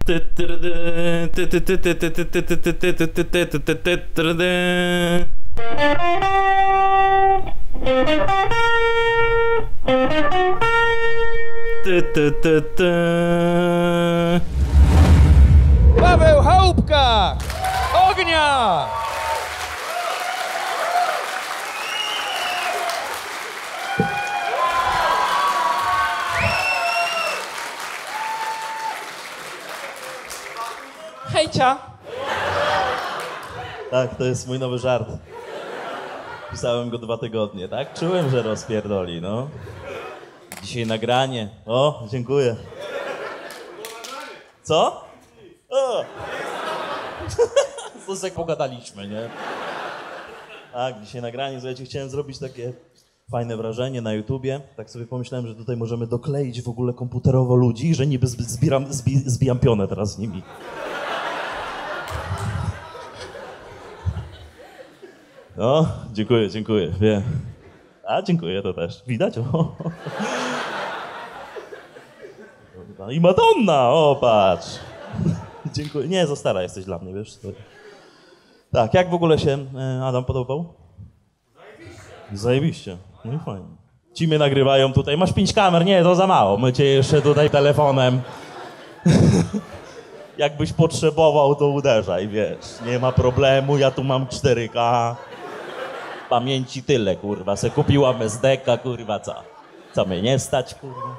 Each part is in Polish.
Paweł Chałupka! Ognia! Hejcia! Tak, to jest mój nowy żart. Pisałem go 2 tygodnie, tak? Czułem, że rozpierdoli, no. Dzisiaj nagranie. O, dziękuję. Co? O! To jak pogadaliśmy, nie? Tak, dzisiaj nagranie. Słuchajcie, chciałem zrobić takie fajne wrażenie na YouTubie. Tak sobie pomyślałem, że tutaj możemy dokleić w ogóle komputerowo ludzi, że niby zbijam pionę teraz z nimi. No, dziękuję, wiem. A, dziękuję, to też. Widać? O. I Madonna, o patrz. Dziękuję. Nie, za stara jesteś dla mnie, wiesz? Tak, jak w ogóle się Adam podobał? Zajebiście. No i fajnie. Ci mnie nagrywają tutaj. Masz 5 kamer? Nie, to za mało. My cię jeszcze tutaj telefonem. Jakbyś potrzebował, to uderzaj, wiesz. Nie ma problemu, ja tu mam 4K. Pamięci tyle, kurwa. Se kupiłam SD-ka, kurwa, co mnie nie stać, kurwa.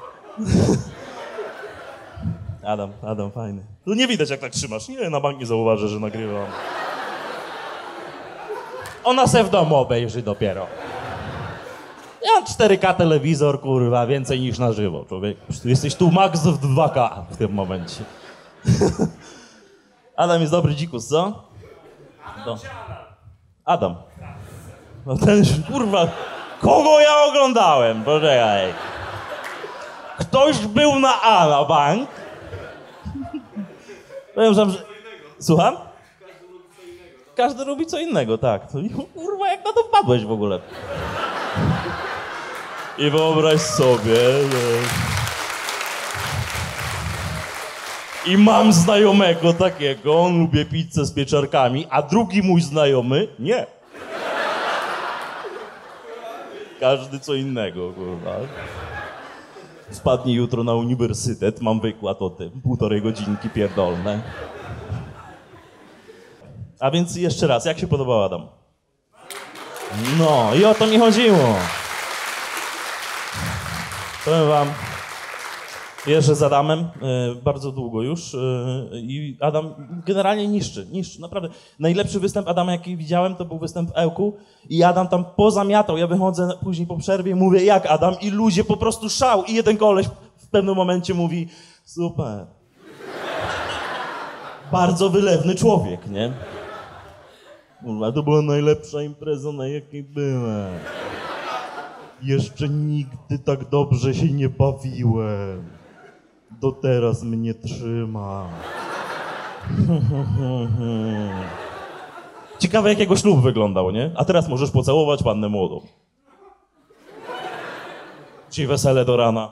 Adam, fajny. Tu nie widać, jak tak trzymasz. Nie, na bank nie zauważę, że nagrywam. Ona se w domu obejrzy dopiero. Ja mam 4K telewizor, kurwa, więcej niż na żywo, człowiek. Jesteś tu max w 2K w tym momencie. Adam jest dobry dzikus, co? Adam. No ten, kurwa, kogo ja oglądałem? Poczekaj. Ktoś był na A na bank. Powiem, że... Słucham? Każdy lubi co innego, tak. Kurwa, jak na to wpadłeś w ogóle? I wyobraź sobie... I mam znajomego takiego, on lubi pizzę z pieczarkami, a drugi mój znajomy nie. Każdy co innego, kurwa. Wpadnie jutro na uniwersytet, mam wykład o tym, 1,5 godzinki pierdolne. A więc jeszcze raz, jak się podobał Adam? No i o to mi chodziło. Powiem wam, jeżdżę z Adamem bardzo długo już i Adam generalnie niszczy, naprawdę. Najlepszy występ Adama, jaki widziałem, to był występ w Ełku i Adam tam pozamiatał. Ja wychodzę później po przerwie, mówię, jak Adam? I ludzie po prostu szał. I jeden koleś w pewnym momencie mówi, super. Bardzo wylewny człowiek, nie? Kurwa, to była najlepsza impreza, na jakiej byłem. Jeszcze nigdy tak dobrze się nie bawiłem. Do teraz mnie trzyma. Ciekawe, jak jego ślub wyglądał, nie? A teraz możesz pocałować pannę młodą. Ci wesele do rana.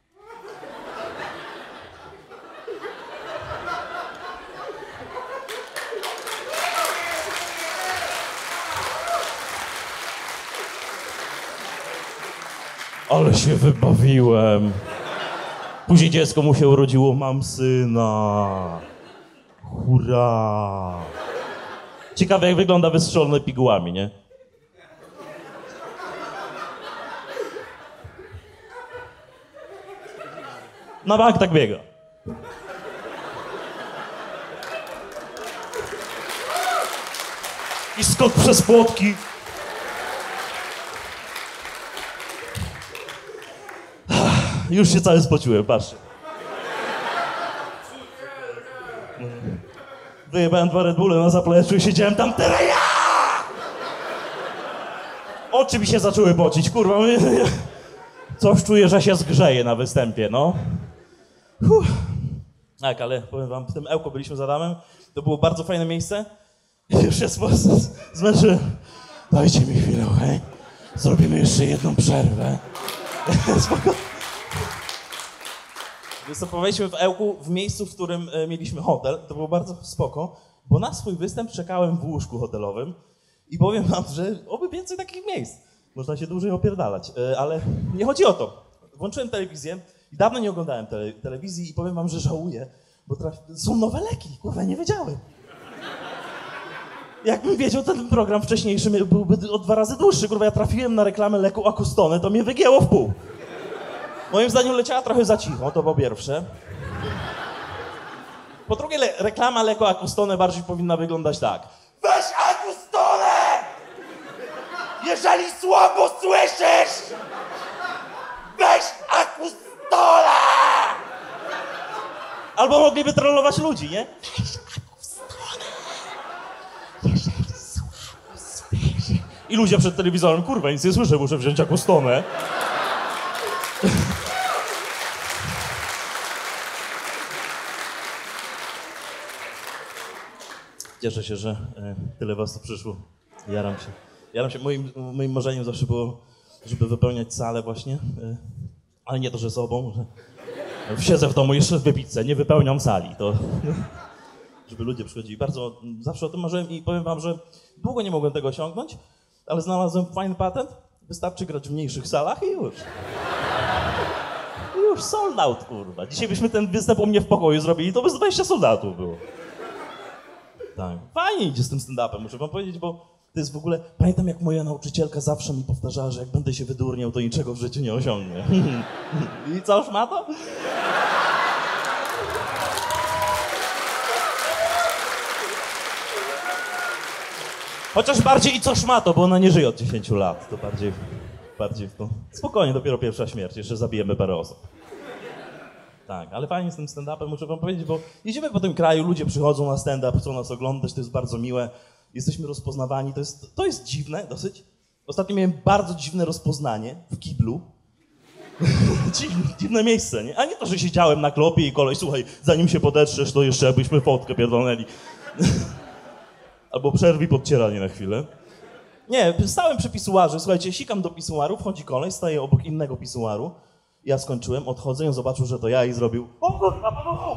Ale się wybawiłem. Później dziecko mu się urodziło, mam syna. Hurra. Ciekawe, jak wygląda wystrzelony pigułami, nie? Na bank tak biega. I skok przez płotki. Już się cały spociłem, patrzcie. Wyjebałem 2 Red Bulle na zapleczu i siedziałem tam teraz ja! Oczy mi się zaczęły pocić, kurwa. Coś czuję, że się zgrzeje na występie, no. Tak, ale powiem wam, w tym Ełku byliśmy z Adamem. To było bardzo fajne miejsce. Już się zmęczyłem. Dajcie mi chwilę, okej? Zrobimy jeszcze jedną przerwę. Spoko. Występowaliśmy w Ełku w miejscu, w którym mieliśmy hotel. To było bardzo spoko, bo na swój występ czekałem w łóżku hotelowym i powiem wam, że oby więcej takich miejsc. Można się dłużej opierdalać, ale nie chodzi o to. Włączyłem telewizję i dawno nie oglądałem telewizji i powiem wam, że żałuję, bo są nowe leki, kurwa, nie wiedziałem. Jakbym wiedział, to ten program wcześniejszy byłby o 2 razy dłuższy. Kurwa, ja trafiłem na reklamę leku Acustone, to mnie wygięło w pół. Moim zdaniem leciała trochę za cicho, to po pierwsze. Po drugie, reklama leku Acustone bardziej powinna wyglądać tak. Weź Acustone! Jeżeli słabo słyszysz! Weź Acustone! Albo mogliby trollować ludzi, nie? Weź Acustone! Jeżeli słabo słyszysz... I ludzie przed telewizorem, kurwa, nic nie słyszę, muszę wziąć Acustone. Cieszę się, że tyle was tu przyszło. Jaram się. Moim marzeniem zawsze było, żeby wypełniać salę właśnie. Ale nie to, że sobą, że siedzę w domu, jeszcze wypić pizzę, nie wypełniam sali. To żeby ludzie przychodzili. Bardzo zawsze o tym marzyłem i powiem wam, że długo nie mogłem tego osiągnąć, ale znalazłem fajny patent. Wystarczy grać w mniejszych salach i już. Już sold out, kurwa. Dzisiaj byśmy ten występ u mnie w pokoju zrobili, to by z 20 soldatów było. Tak. Fajnie idzie z tym stand-upem, muszę wam powiedzieć, bo to jest w ogóle... Pamiętam, jak moja nauczycielka zawsze mi powtarzała, że jak będę się wydurniał, to niczego w życiu nie osiągnę. I co, już ma to? Chociaż bardziej i coż ma to, bo ona nie żyje od 10 lat. To bardziej w to... Spokojnie, dopiero pierwsza śmierć, jeszcze zabijemy parę osób. Tak, ale fajnie z tym stand-upem, muszę wam powiedzieć, bo jedziemy po tym kraju, ludzie przychodzą na stand-up, chcą nas oglądać, to jest bardzo miłe. Jesteśmy rozpoznawani, to jest dziwne dosyć. Ostatnio miałem bardzo dziwne rozpoznanie w kiblu. Dziwne miejsce, nie? A nie to, że siedziałem na klopie i koleś, słuchaj, zanim się podetrzesz, to jeszcze jakbyśmy fotkę pierdolnęli. Albo przerwij podcieranie na chwilę. Nie, stałem przy pisuarze, słuchajcie, sikam do pisuaru, wchodzi koleś, staje obok innego pisuaru. Ja skończyłem, odchodzę, on zobaczył, że to ja i zrobił... O kurwa, panu!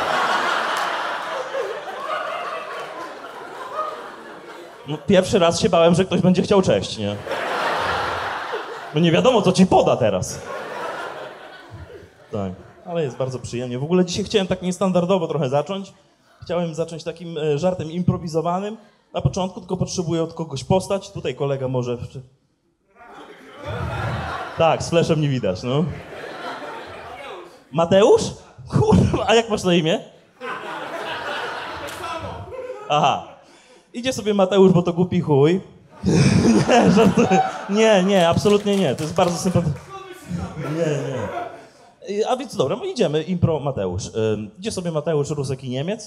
No, pierwszy raz się bałem, że ktoś będzie chciał cześć, nie? No nie wiadomo, co ci poda teraz. Tak, ale jest bardzo przyjemnie. W ogóle dzisiaj chciałem tak niestandardowo trochę zacząć. Chciałem zacząć takim żartem improwizowanym. Na początku tylko potrzebuję od kogoś postać. Tutaj kolega może... Tak, z fleszem nie widać, no. Mateusz? Kurwa, a jak masz na imię? Aha. Idzie sobie Mateusz, bo to głupi chuj. Nie, żartuję. Nie, absolutnie nie. To jest bardzo sympatyczne. Nie. A więc dobra, no idziemy. Impro Mateusz. Idzie sobie Mateusz, Rusek i Niemiec.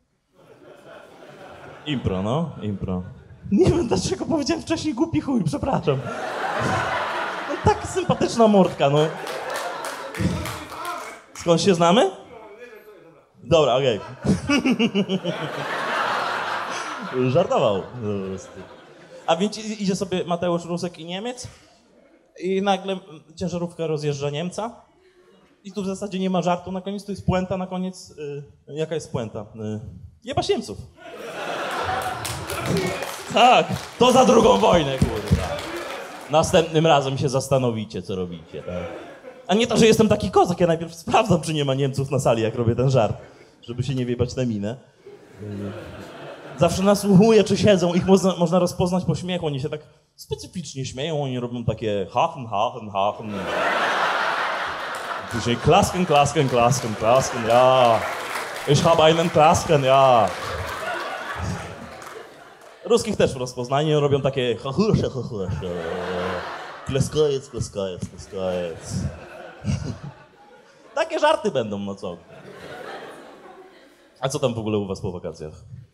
Impro, no. Impro. Nie wiem, dlaczego powiedziałem wcześniej głupi chuj, przepraszam. No tak sympatyczna mordka, no. Skąd się znamy? Dobra, okej. Żartował. A więc idzie sobie Mateusz, Rusek i Niemiec i nagle ciężarówka rozjeżdża Niemca i tu w zasadzie nie ma żartu na koniec, tu jest puenta na koniec. Jaka jest puenta? Jebać Niemców. Tak, to za drugą wojnę, kurwa. Następnym razem się zastanowicie, co robicie, tak? A nie to, że jestem taki kozak, ja najpierw sprawdzam, czy nie ma Niemców na sali, jak robię ten żart, żeby się nie wjebać na minę. Zawsze nasłuchuję, czy siedzą, ich można rozpoznać po śmiechu, oni się tak specyficznie śmieją, oni robią takie hachen, hachen, hachen. Później klasken, klasken, klasken, klasken, ja. Ich habe einen klasken, ja. Ruskich też rozpoznanie, robią takie hachursze, hachursze. Klaskajec, klaskajec, klaskajec. Takie żarty będą, no co? A co tam w ogóle u was po wakacjach?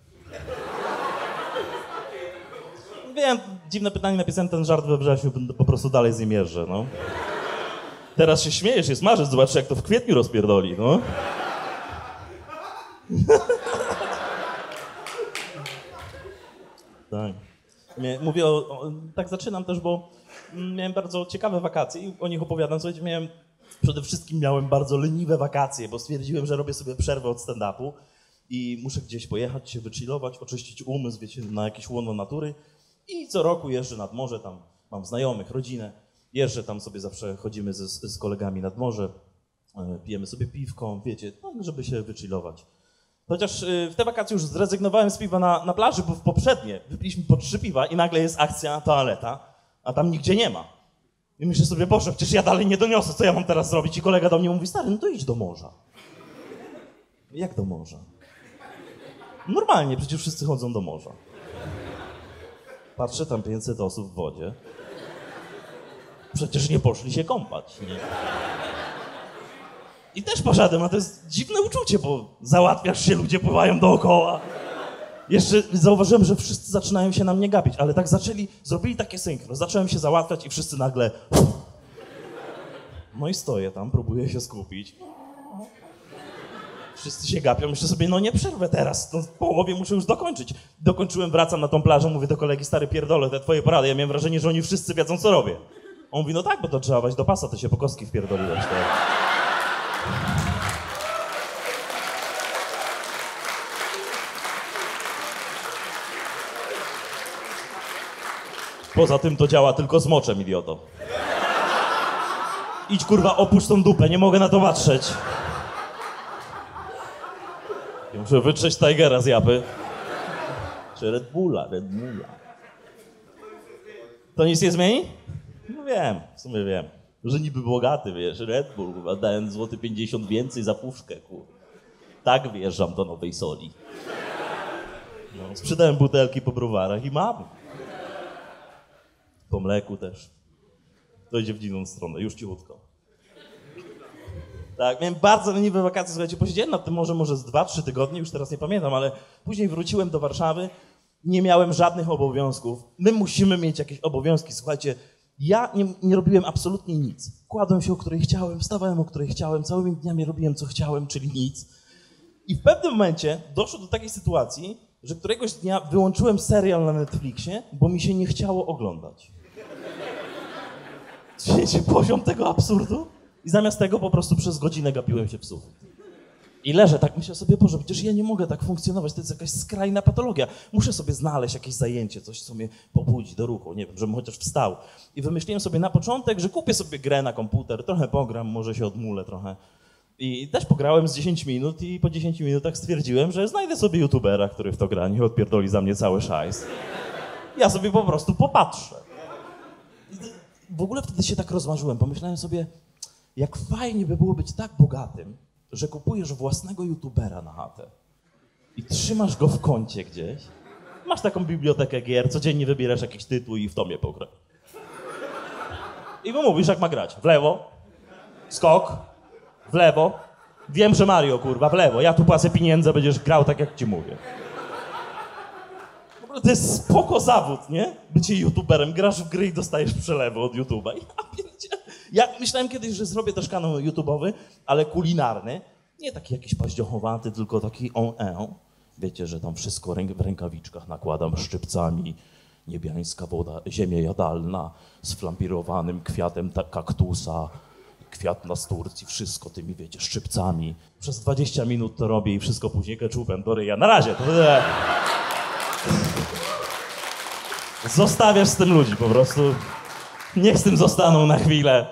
Wiem, dziwne pytanie, napisałem ten żart we wrześniu, po prostu dalej z nim jeżdżę, no. Teraz się śmiejesz, jest marzec, zobacz jak to w kwietniu rozpierdoli, no. Tak. Mówię tak zaczynam też, bo miałem bardzo ciekawe wakacje i o nich opowiadam. Słuchajcie, miałem Przede wszystkim miałem bardzo leniwe wakacje, bo stwierdziłem, że robię sobie przerwę od stand-upu i muszę gdzieś pojechać, się wychillować, oczyścić umysł, wiecie, na jakieś łono natury. I co roku jeżdżę nad morze, tam mam znajomych, rodzinę. Jeżdżę tam sobie, zawsze chodzimy z kolegami nad morze, pijemy sobie piwko, wiecie, no, żeby się wychillować. Chociaż w te wakacje już zrezygnowałem z piwa na plaży, bo w poprzednie wypiliśmy po 3 piwa i nagle jest akcja toaleta, a tam nigdzie nie ma. I myślę sobie, Boże, przecież ja dalej nie doniosę, co ja mam teraz zrobić? I kolega do mnie mówi, stary, no to idź do morza. Jak do morza? Normalnie, przecież wszyscy chodzą do morza. Patrzę, tam 500 osób w wodzie. Przecież nie poszli się kąpać. Nie? I też poszedłem, a to jest dziwne uczucie, bo załatwiasz się, ludzie pływają dookoła. Jeszcze zauważyłem, że wszyscy zaczynają się na mnie gapić, ale tak zrobili takie synchro. Zacząłem się załatwiać i wszyscy nagle... No i stoję tam, próbuję się skupić. Wszyscy się gapią, myślę sobie, no nie przerwę teraz, no w połowie muszę już dokończyć. Dokończyłem, wracam na tą plażę, mówię do kolegi, stary, pierdolę te twoje porady. Ja miałem wrażenie, że oni wszyscy wiedzą, co robię. On mówi, no tak, bo to trzeba wejść do pasa, to się po kostki wpierdoliłeś. To... Poza tym to działa tylko z moczem, idioto. Idź, kurwa, opuść tą dupę, nie mogę na to patrzeć. Ja muszę wytrzeć Tigera z japy. Czy Red Bulla. To nic nie zmieni? No wiem, w sumie wiem. Że niby bogaty, wiesz, Red Bull, kurwa, dałem złoty 50 więcej za puszkę, kurwa. Tak wjeżdżam do Nowej Soli. No, sprzedałem butelki po browarach i mam. Po mleku też. To idzie w inną stronę, już cichutko. Tak, miałem bardzo leniwe wakacje, słuchajcie, posiedziałem nad tym może z 2-3 tygodnie, już teraz nie pamiętam, ale później wróciłem do Warszawy, nie miałem żadnych obowiązków. My musimy mieć jakieś obowiązki, słuchajcie. Ja nie robiłem absolutnie nic. Kładłem się, o której chciałem, wstawałem, o której chciałem, całymi dniami robiłem, co chciałem, czyli nic. I w pewnym momencie doszło do takiej sytuacji, że któregoś dnia wyłączyłem serial na Netflixie, bo mi się nie chciało oglądać. Wiecie, poziom tego absurdu? I zamiast tego po prostu przez godzinę gapiłem się w sufit. I leżę tak, myślę sobie, Boże, przecież ja nie mogę tak funkcjonować, to jest jakaś skrajna patologia. Muszę sobie znaleźć jakieś zajęcie, coś, co mnie pobudzi do ruchu, nie wiem, żebym chociaż wstał. I wymyśliłem sobie na początek, że kupię sobie grę na komputer, trochę pogram, może się odmulę trochę. I też pograłem z 10 minut i po 10 minutach stwierdziłem, że znajdę sobie youtubera, który w to gra, niech odpierdoli za mnie cały szajs. Ja sobie po prostu popatrzę. W ogóle wtedy się tak rozmarzyłem, pomyślałem sobie, jak fajnie by było być tak bogatym, że kupujesz własnego youtubera na chatę i trzymasz go w kącie gdzieś, masz taką bibliotekę gier, codziennie wybierasz jakiś tytuł i w to mnie pograj. I mu mówisz, jak ma grać. W lewo, skok, w lewo. Wiem, że Mario, kurwa, w lewo. Ja tu płacę pieniądze, będziesz grał tak, jak ci mówię. W ogóle to jest spoko zawód, nie? Bycie youtuberem, grasz w gry i dostajesz przelewy od YouTube'a. Ja myślałem kiedyś, że zrobię też kanał YouTube'owy, ale kulinarny. Nie taki jakiś paździochowaty, tylko taki Wiecie, że tam wszystko w rękawiczkach nakładam szczypcami. Niebiańska woda, ziemia jadalna z flambirowanym kwiatem kaktusa. Kwiat na Turcji, wszystko tymi, wiecie, szczypcami. Przez 20 minut to robię i wszystko później keczupem do ryja. Na razie. To zostawiasz z tym ludzi po prostu. Niech z tym zostaną na chwilę.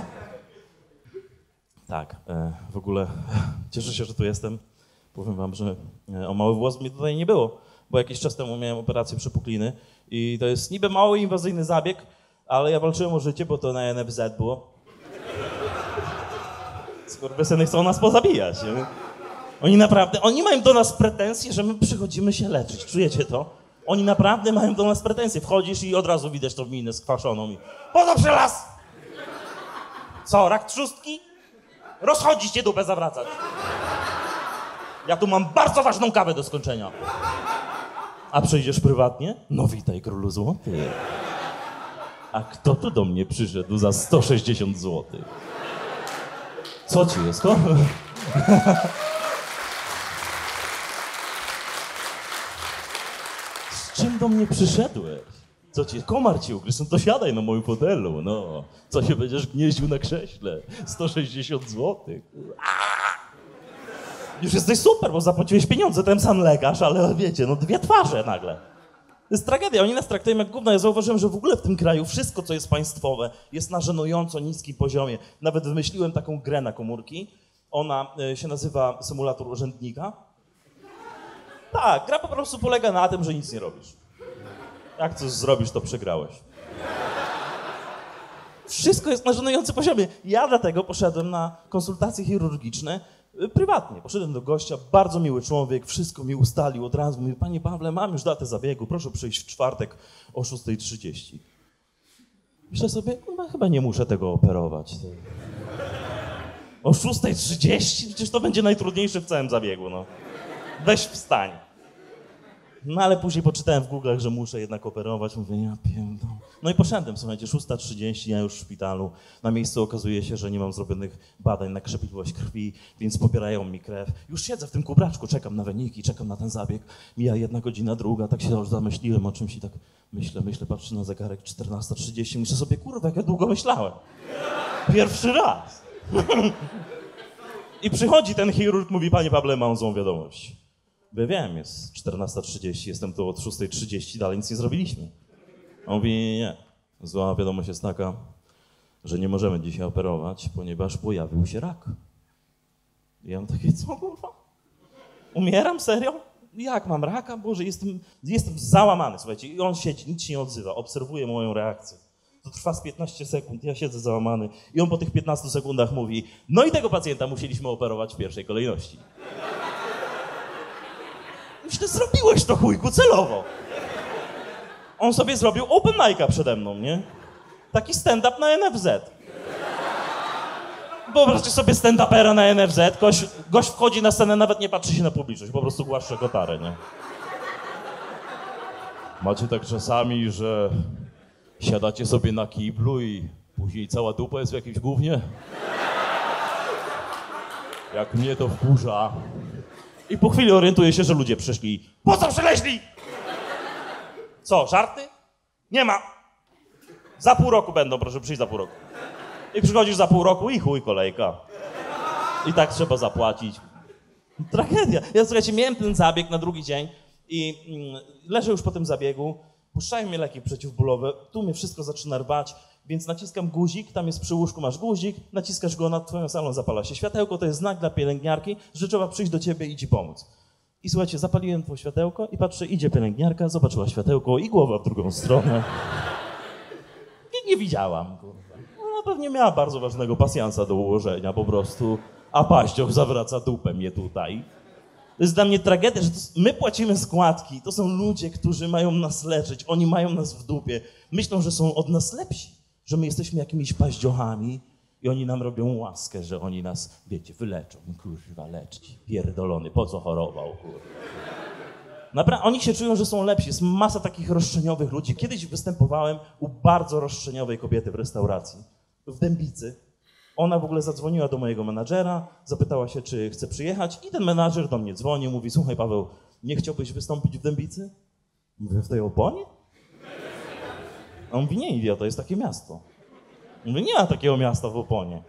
Tak, w ogóle cieszę się, że tu jestem. Powiem wam, że o mały włos mnie tutaj nie było, bo jakiś czas temu miałem operację przepukliny i to jest niby mały inwazyjny zabieg, ale ja walczyłem o życie, bo to na NFZ było. Skurwysyny chcą nas pozabijać. Nie? Oni mają do nas pretensje, że my przychodzimy się leczyć. Czujecie to? Oni naprawdę mają do nas pretensje. Wchodzisz i od razu widać tą minę skwaszoną i... Po co przylas? Co, rak trzustki? Rozchodzić się dupę zawracać. Ja tu mam bardzo ważną kawę do skończenia. A przyjdziesz prywatnie? No witaj, królu złoty. A kto tu do mnie przyszedł za 160 zł? Co ci jest, to? Z czym do mnie przyszedłeś? Co ci, komar ci ugryzł? No to siadaj na moim fotelu, no. Co się będziesz gnieździł na krześle? 160 zł. Już jesteś super, bo zapłaciłeś pieniądze, ten sam lekarz, ale wiecie, no dwie twarze nagle. To jest tragedia, oni nas traktują jak gówno. Ja zauważyłem, że w ogóle w tym kraju wszystko, co jest państwowe, jest na żenująco niskim poziomie. Nawet wymyśliłem taką grę na komórki. Ona się nazywa Symulator Urzędnika. Tak, gra po prostu polega na tym, że nic nie robisz. Jak coś zrobisz, to przegrałeś. Wszystko jest na żenującym poziomie. Ja dlatego poszedłem na konsultacje chirurgiczne prywatnie. Poszedłem do gościa, bardzo miły człowiek, wszystko mi ustalił od razu. Mówi, panie Pawle, mam już datę zabiegu, proszę przyjść w czwartek o 6:30. Myślę sobie, kurwa, chyba nie muszę tego operować. O 6:30? Przecież to będzie najtrudniejsze w całym zabiegu, no. Weź wstań. No ale później poczytałem w Google'ach, że muszę jednak operować. Mówię, ja pierdolę. No i poszedłem, słuchajcie, 6:30, ja już w szpitalu. Na miejscu okazuje się, że nie mam zrobionych badań na krzepliwość krwi, więc pobierają mi krew. Już siedzę w tym kubraczku, czekam na wyniki, czekam na ten zabieg. Mija 1 godzina, druga, tak się już zamyśliłem o czymś i tak myślę, patrzę na zegarek, 14:30. Myślę sobie, kurwa, jak ja długo myślałem. Pierwszy raz. I przychodzi ten chirurg, mówi, panie Pawle, mam złą wiadomość. Bo wiem, jest 14:30, jestem tu od 6:30, dalej nic nie zrobiliśmy. On mówi, nie, zła wiadomość jest taka, że nie możemy dzisiaj operować, ponieważ pojawił się rak. I ja mam takie, co kurwa? Umieram? Serio? Jak mam raka? Boże, jestem załamany, słuchajcie. I on siedzi, nic się nie odzywa, obserwuje moją reakcję. To trwa z 15 sekund, ja siedzę załamany i on po tych 15 sekundach mówi, no i tego pacjenta musieliśmy operować w pierwszej kolejności. Myślę, zrobiłeś to chujku celowo. On sobie zrobił open mic'a przede mną, nie? Taki stand-up na NFZ. Wyobraźcie sobie stand-upera na NFZ, gość wchodzi na scenę, nawet nie patrzy się na publiczność, po prostu głaszcze kotarę, nie? Macie tak czasami, że siadacie sobie na kiblu i później cała dupa jest w jakimś gównie? Jak mnie to wkurza. I po chwili orientuję się, że ludzie przyszli. Po co przyleźli? Co, żarty? Nie ma. Za pół roku będą, proszę przyjść za pół roku. I przychodzisz za pół roku i chuj, kolejka. I tak trzeba zapłacić. Tragedia. Ja, słuchajcie, miałem ten zabieg na drugi dzień i leżę już po tym zabiegu, puszczają mnie leki przeciwbólowe, tu mnie wszystko zaczyna rwać, więc naciskam guzik, tam jest przy łóżku, masz guzik, naciskasz go nad twoją salą, zapala się światełko, to jest znak dla pielęgniarki, że trzeba przyjść do ciebie i ci pomóc. I słuchajcie, zapaliłem to światełko i patrzę, idzie pielęgniarka, zobaczyła światełko i głowa w drugą stronę. Nie widziałam, kurwa. Ona pewnie miała bardzo ważnego pasjansa do ułożenia po prostu, a paździoch zawraca dupę mnie tutaj. To jest dla mnie tragedia, że my płacimy składki, to są ludzie, którzy mają nas leczyć, oni mają nas w dupie. Myślą, że są od nas lepsi, że my jesteśmy jakimiś paździochami i oni nam robią łaskę, że oni nas, wiecie, wyleczą. Kurwa, leczyć, pierdolony, po co chorował, kurwa. Naprawdę, oni się czują, że są lepsi. Jest masa takich roszczeniowych ludzi. Kiedyś występowałem u bardzo roszczeniowej kobiety w restauracji, w Dębicy. Ona w ogóle zadzwoniła do mojego menadżera, zapytała się, czy chce przyjechać i ten menadżer do mnie dzwoni, mówi, słuchaj Paweł, nie chciałbyś wystąpić w Dębicy? Mówię, w tej Oponie? A on mówi, nie idioto, jest takie miasto. Mówię, nie ma takiego miasta w Oponie.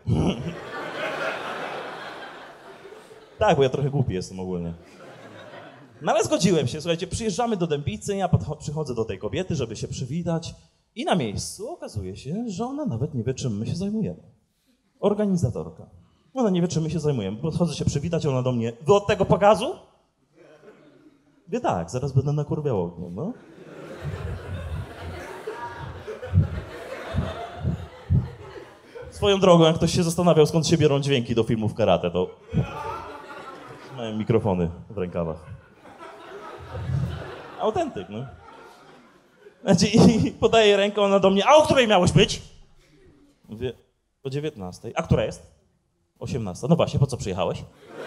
Tak, bo ja trochę głupi jestem ogólnie. No ale zgodziłem się, słuchajcie, przyjeżdżamy do Dębicy, ja przychodzę do tej kobiety, żeby się przywitać i na miejscu okazuje się, że ona nawet nie wie, czym my się zajmujemy. Organizatorka. Ona nie wie, czym my się zajmujemy. Podchodzę się przywitać, ona do mnie, wy od tego pokazu? Wie tak, zaraz będę nakurwiał ogniem, no. Swoją drogą, jak ktoś się zastanawiał, skąd się biorą dźwięki do filmów karate, to mają mikrofony w rękawach. Autentyk, no. Znaczy, i podaje rękę ona do mnie, a o której miałeś być? Mówię, o 19. A która jest? 18. No właśnie, po co przyjechałeś?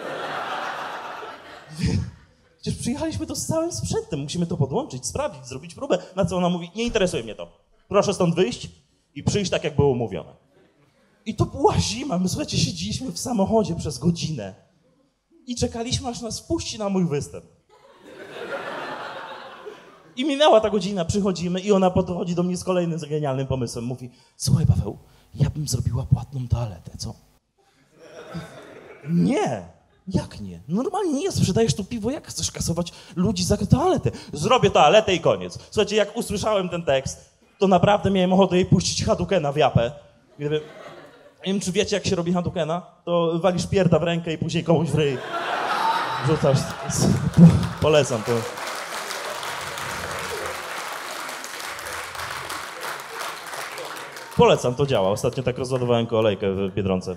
Przecież przyjechaliśmy tu z całym sprzętem, musimy to podłączyć, sprawdzić, zrobić próbę. Na co ona mówi, nie interesuje mnie to. Proszę stąd wyjść i przyjść tak, jak było umówione. I to była zima, my słuchajcie, siedzieliśmy w samochodzie przez godzinę i czekaliśmy, aż nas wpuści na mój występ. I minęła ta godzina, przychodzimy i ona podchodzi do mnie z kolejnym genialnym pomysłem. Mówi, słuchaj Paweł, ja bym zrobiła płatną toaletę, co? Nie. Jak nie? Normalnie nie sprzedajesz tu piwo, jak chcesz kasować ludzi za toaletę? Zrobię toaletę i koniec. Słuchajcie, jak usłyszałem ten tekst, to naprawdę miałem ochotę jej puścić Hadukena w japę. Nie wiem, czy wiecie, jak się robi Hadukena? To walisz pierda w rękę i później komuś w ryj. Rzucasz. Polecam to. Polecam, to działa. Ostatnio tak rozładowałem kolejkę w Biedronce.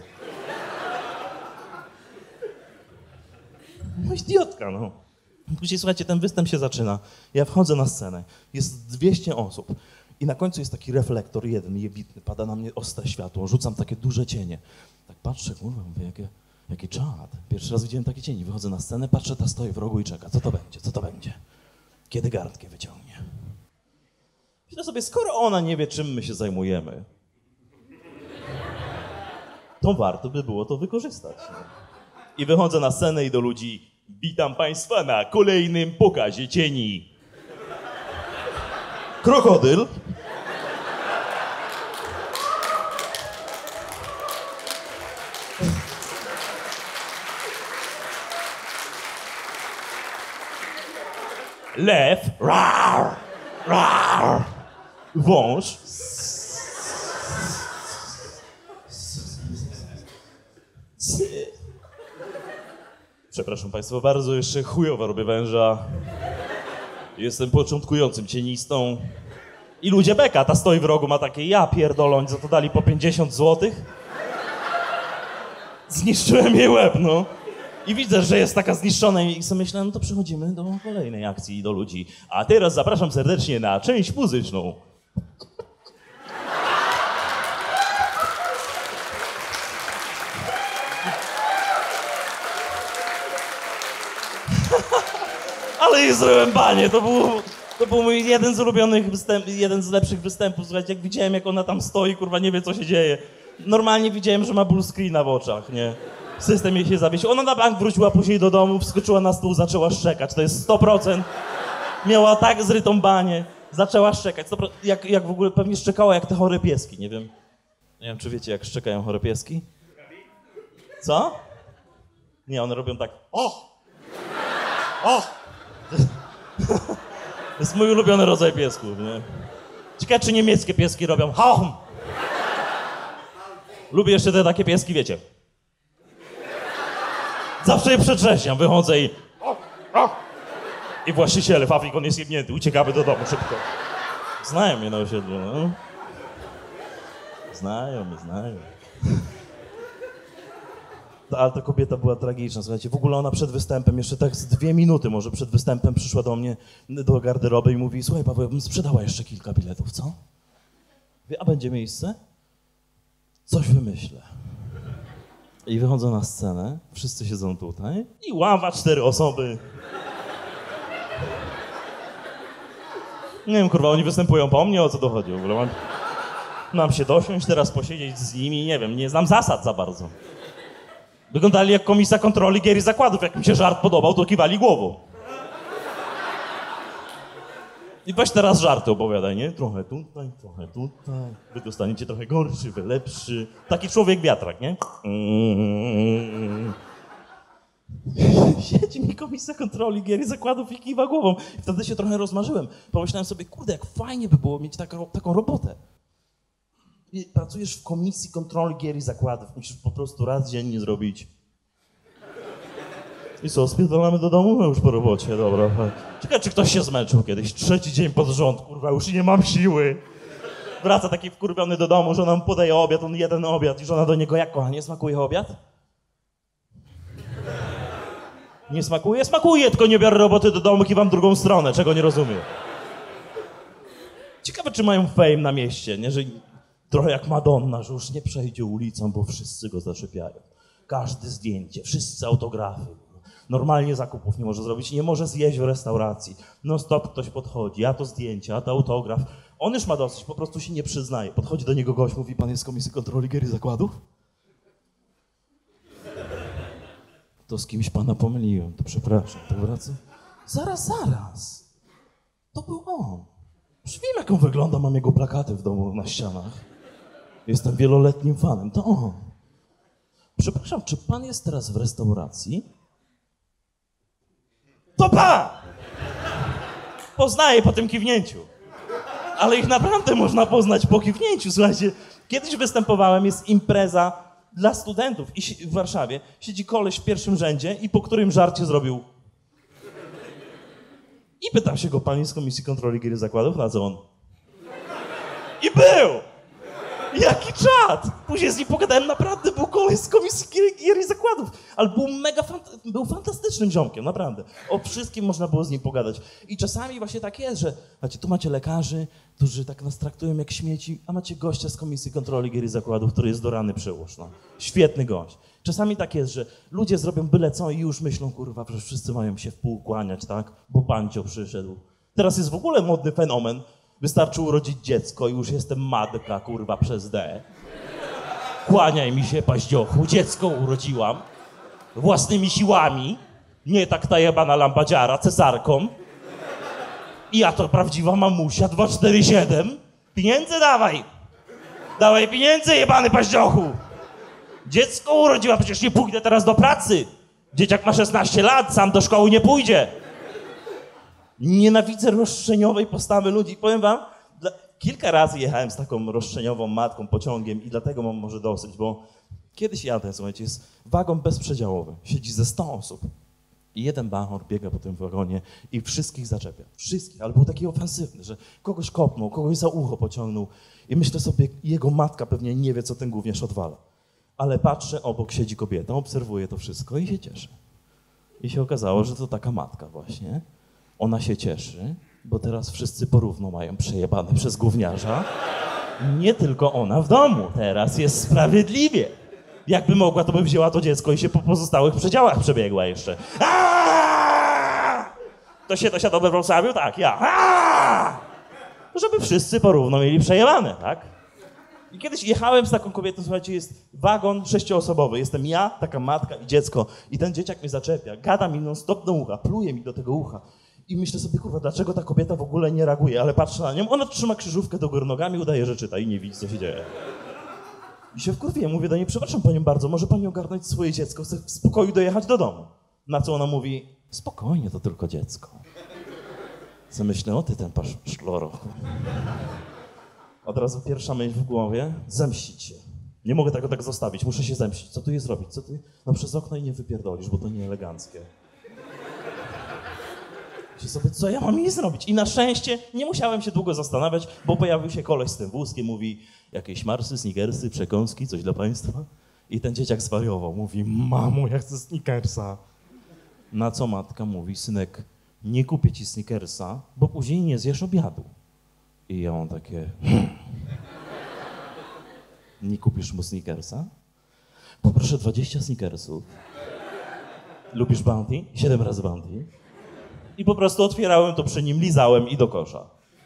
No idiotka, no. Później, słuchajcie, ten występ się zaczyna. Ja wchodzę na scenę, jest 200 osób i na końcu jest taki reflektor jeden, jebitny, pada na mnie ostre światło, rzucam takie duże cienie. Tak patrzę, kurwa, mówię, jaki czad. Pierwszy raz widziałem takie cienie, wychodzę na scenę, patrzę, ta stoi w rogu i czeka. Co to będzie, co to będzie? Kiedy garnkę wyciągnie? Myślę sobie, skoro ona nie wie, czym my się zajmujemy, to warto by było to wykorzystać. I wychodzę na scenę i do ludzi, witam Państwa na kolejnym pokazie cieni. Krokodyl. Lew. Rar, rar. Wąż. Przepraszam Państwa bardzo, jeszcze chujowo robię węża. Jestem początkującym cienistą. I ludzie beka, ta stoi w rogu, ma takie, ja pierdoląc, za to dali po 50 złotych. Zniszczyłem jej łeb, no. I widzę, że jest taka zniszczona i sobie myślę, no to przechodzimy do kolejnej akcji, do ludzi. A teraz zapraszam serdecznie na część muzyczną. Ale jej zrobiłem banie, to był mój jeden z ulubionych jeden z lepszych występów. Słuchajcie, jak widziałem, jak ona tam stoi, kurwa, nie wie, co się dzieje. Normalnie widziałem, że ma ból screena w oczach, nie? System jej się zawiesił. Ona na bank wróciła później do domu, wskoczyła na stół, zaczęła szczekać. To jest 100%. Miała tak zrytą banię. Zaczęła szczekać. Jak w ogóle pewnie szczekała jak te chore pieski, nie wiem. Nie wiem, czy wiecie, jak szczekają chore pieski? Co? Nie, one robią tak. O! O! To jest mój ulubiony rodzaj piesków, nie? Ciekawe, czy niemieckie pieski robią hom. Lubię jeszcze te takie pieski, wiecie. Zawsze je przetrześniam, wychodzę i... I właściciele, Fafik, on jest jebnięty, uciekamy do domu szybko. Znają mnie na osiedlu, no. Znają mnie. Ale ta kobieta była tragiczna, słuchajcie. W ogóle ona przed występem, jeszcze tak z 2 minuty może przed występem przyszła do mnie do garderoby i mówi, słuchaj Paweł, ja bym sprzedała jeszcze kilka biletów, co? Mówię, a będzie miejsce? Coś wymyślę. I wychodzą na scenę, wszyscy siedzą tutaj i ława 4 osoby. Nie wiem, kurwa, oni występują po mnie, o co to chodzi w ogóle? Mam się dosiąść, teraz posiedzieć z nimi, nie wiem, nie znam zasad za bardzo. Wyglądali jak komisja kontroli gier i zakładów. Jak mi się żart podobał, to kiwali głową. I weź teraz żarty opowiadaj, nie? Trochę tutaj. Wy dostaniecie trochę gorszy, wy lepszy. Taki człowiek wiatrak, nie? Siedzi mi komisja kontroli gier i zakładów i kiwa głową. I wtedy się trochę rozmarzyłem. Pomyślałem sobie, kurde, jak fajnie by było mieć taką robotę. Pracujesz w komisji kontroli gier i zakładów. Musisz po prostu raz dziennie zrobić. I co, spierdolamy do domu? No już po robocie, dobra. Ciekawe, czy ktoś się zmęczył kiedyś. 3. dzień pod rząd, kurwa, już nie mam siły. Wraca taki wkurwiony do domu, żona mu podaje obiad, on jeden obiad i żona do niego, jak kochanie, smakuje obiad? Nie smakuje? Smakuje, tylko nie biorę roboty do domu, kiwam drugą stronę, czego nie rozumiem. Ciekawe, czy mają fame na mieście, nie? Że trochę jak Madonna, że już nie przejdzie ulicą, bo wszyscy go zaczepiają. Każde zdjęcie, wszyscy autografy. Normalnie zakupów nie może zrobić, nie może zjeść w restauracji. No stop, ktoś podchodzi, a to zdjęcie, a to autograf. On już ma dosyć, po prostu się nie przyznaje. Podchodzi do niego gość, mówi, pan jest z Komisji Kontroli Gier i Zakładów? To z kimś pana pomyliłem, to przepraszam, to wraca. Zaraz. To był on. Już wiem, jak on wygląda, mam jego plakaty w domu na ścianach. Jestem wieloletnim fanem, to on. Przepraszam, czy pan jest teraz w restauracji? To pan! Poznaję po tym kiwnięciu. Ale ich naprawdę można poznać po kiwnięciu. Słuchajcie, kiedyś występowałem, jest impreza dla studentów w Warszawie. Siedzi koleś w pierwszym rzędzie i po którym żarcie zrobił... I pytam się go, pani z Komisji Kontroli Gier i Zakładów, na co on? I był! Jaki czad! Później z nim pogadałem, naprawdę był koleś z Komisji Gier i Zakładów, ale był był fantastycznym ziomkiem, naprawdę. O wszystkim można było z nim pogadać. I czasami właśnie tak jest, że tu macie lekarzy, którzy tak nas traktują jak śmieci, a macie gościa z Komisji Kontroli Gier i Zakładów, który jest do rany przyłóż, no. Świetny gość. Czasami tak jest, że ludzie zrobią byle co i już myślą, kurwa, że wszyscy mają się w pół kłaniać, tak? Bo Pancio przyszedł. Teraz jest w ogóle modny fenomen. Wystarczy urodzić dziecko i już jestem matka, kurwa, przez D. Kłaniaj mi się, paździochu, dziecko urodziłam. Własnymi siłami. Nie tak ta jebana lampadziara, cesarką. I ja to prawdziwa mamusia, 247. Pieniędzy dawaj! Dawaj pieniędzy, jebany paździochu! Dziecko urodziłam, przecież nie pójdę teraz do pracy. Dzieciak ma 16 lat, sam do szkoły nie pójdzie. Nienawidzę roszczeniowej postawy ludzi. Powiem wam, kilka razy jechałem z taką roszczeniową matką pociągiem i dlatego mam może dosyć, bo kiedyś jadę, słuchajcie, jest wagon bezprzedziałowy, siedzi ze 100 osób i jeden bachor biega po tym wagonie i wszystkich zaczepia. Wszystkich, ale był taki ofensywny, że kogoś kopnął, kogoś za ucho pociągnął i myślę sobie, jego matka pewnie nie wie, co ten gówniarz odwala. Ale patrzę, obok siedzi kobieta, obserwuje to wszystko i się cieszy. I się okazało, że to taka matka właśnie. Ona się cieszy, bo teraz wszyscy porówno mają przejebane przez gówniarza. Nie tylko ona w domu, teraz jest sprawiedliwie. Jakby mogła, to by wzięła to dziecko i się po pozostałych przedziałach przebiegła jeszcze. Aaaa! To się dosiadał we Wrocławiu? Tak, ja. Aaaa! Żeby wszyscy porówno mieli przejebane, tak? I kiedyś jechałem z taką kobietą, słuchajcie, jest wagon 6-osobowy. Jestem ja, taka matka i dziecko. I ten dzieciak mnie zaczepia, gada mi non-stop do ucha, pluje mi do tego ucha. I myślę sobie, kurwa, dlaczego ta kobieta w ogóle nie reaguje, ale patrzę na nią, ona trzyma krzyżówkę do góry nogami, udaje, że czyta i nie widzi, co się dzieje. I się wkurwiłem, mówię do niej, przepraszam panią bardzo, może pani ogarnąć swoje dziecko, chcę w spokoju dojechać do domu. Na co ona mówi, spokojnie, to tylko dziecko. Co myślę, o ty ten szloro. Od razu pierwsza myśl w głowie, zemścić się. Nie mogę tego tak zostawić, muszę się zemścić. Co tu jest robić? Co ty? No przez okno i nie wypierdolisz, bo to nieeleganckie. Myślę sobie, co ja mam jej zrobić? I na szczęście nie musiałem się długo zastanawiać, bo pojawił się koleś z tym wózkiem, mówi jakieś marsy, snickersy, przekąski, coś dla państwa. I ten dzieciak zwariował, mówi, mamo, ja chcę snickersa. Na co matka mówi, synek, nie kupię ci snickersa, bo później nie zjesz obiadu. I ja mam takie, nie kupisz mu snickersa? Poproszę 20 snickersów. Lubisz Bounty? 7 razy Bounty. I po prostu otwierałem to przy nim, lizałem i do kosza.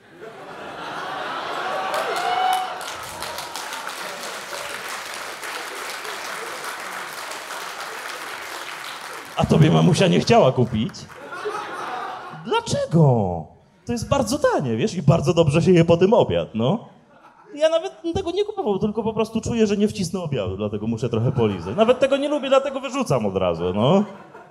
A tobie mamusia nie chciała kupić? Dlaczego? To jest bardzo tanie, wiesz, i bardzo dobrze się je po tym obiad, no. Ja nawet tego nie kupował, tylko po prostu czuję, że nie wcisnę obiadu, dlatego muszę trochę polizać. Nawet tego nie lubię, dlatego wyrzucam od razu, no.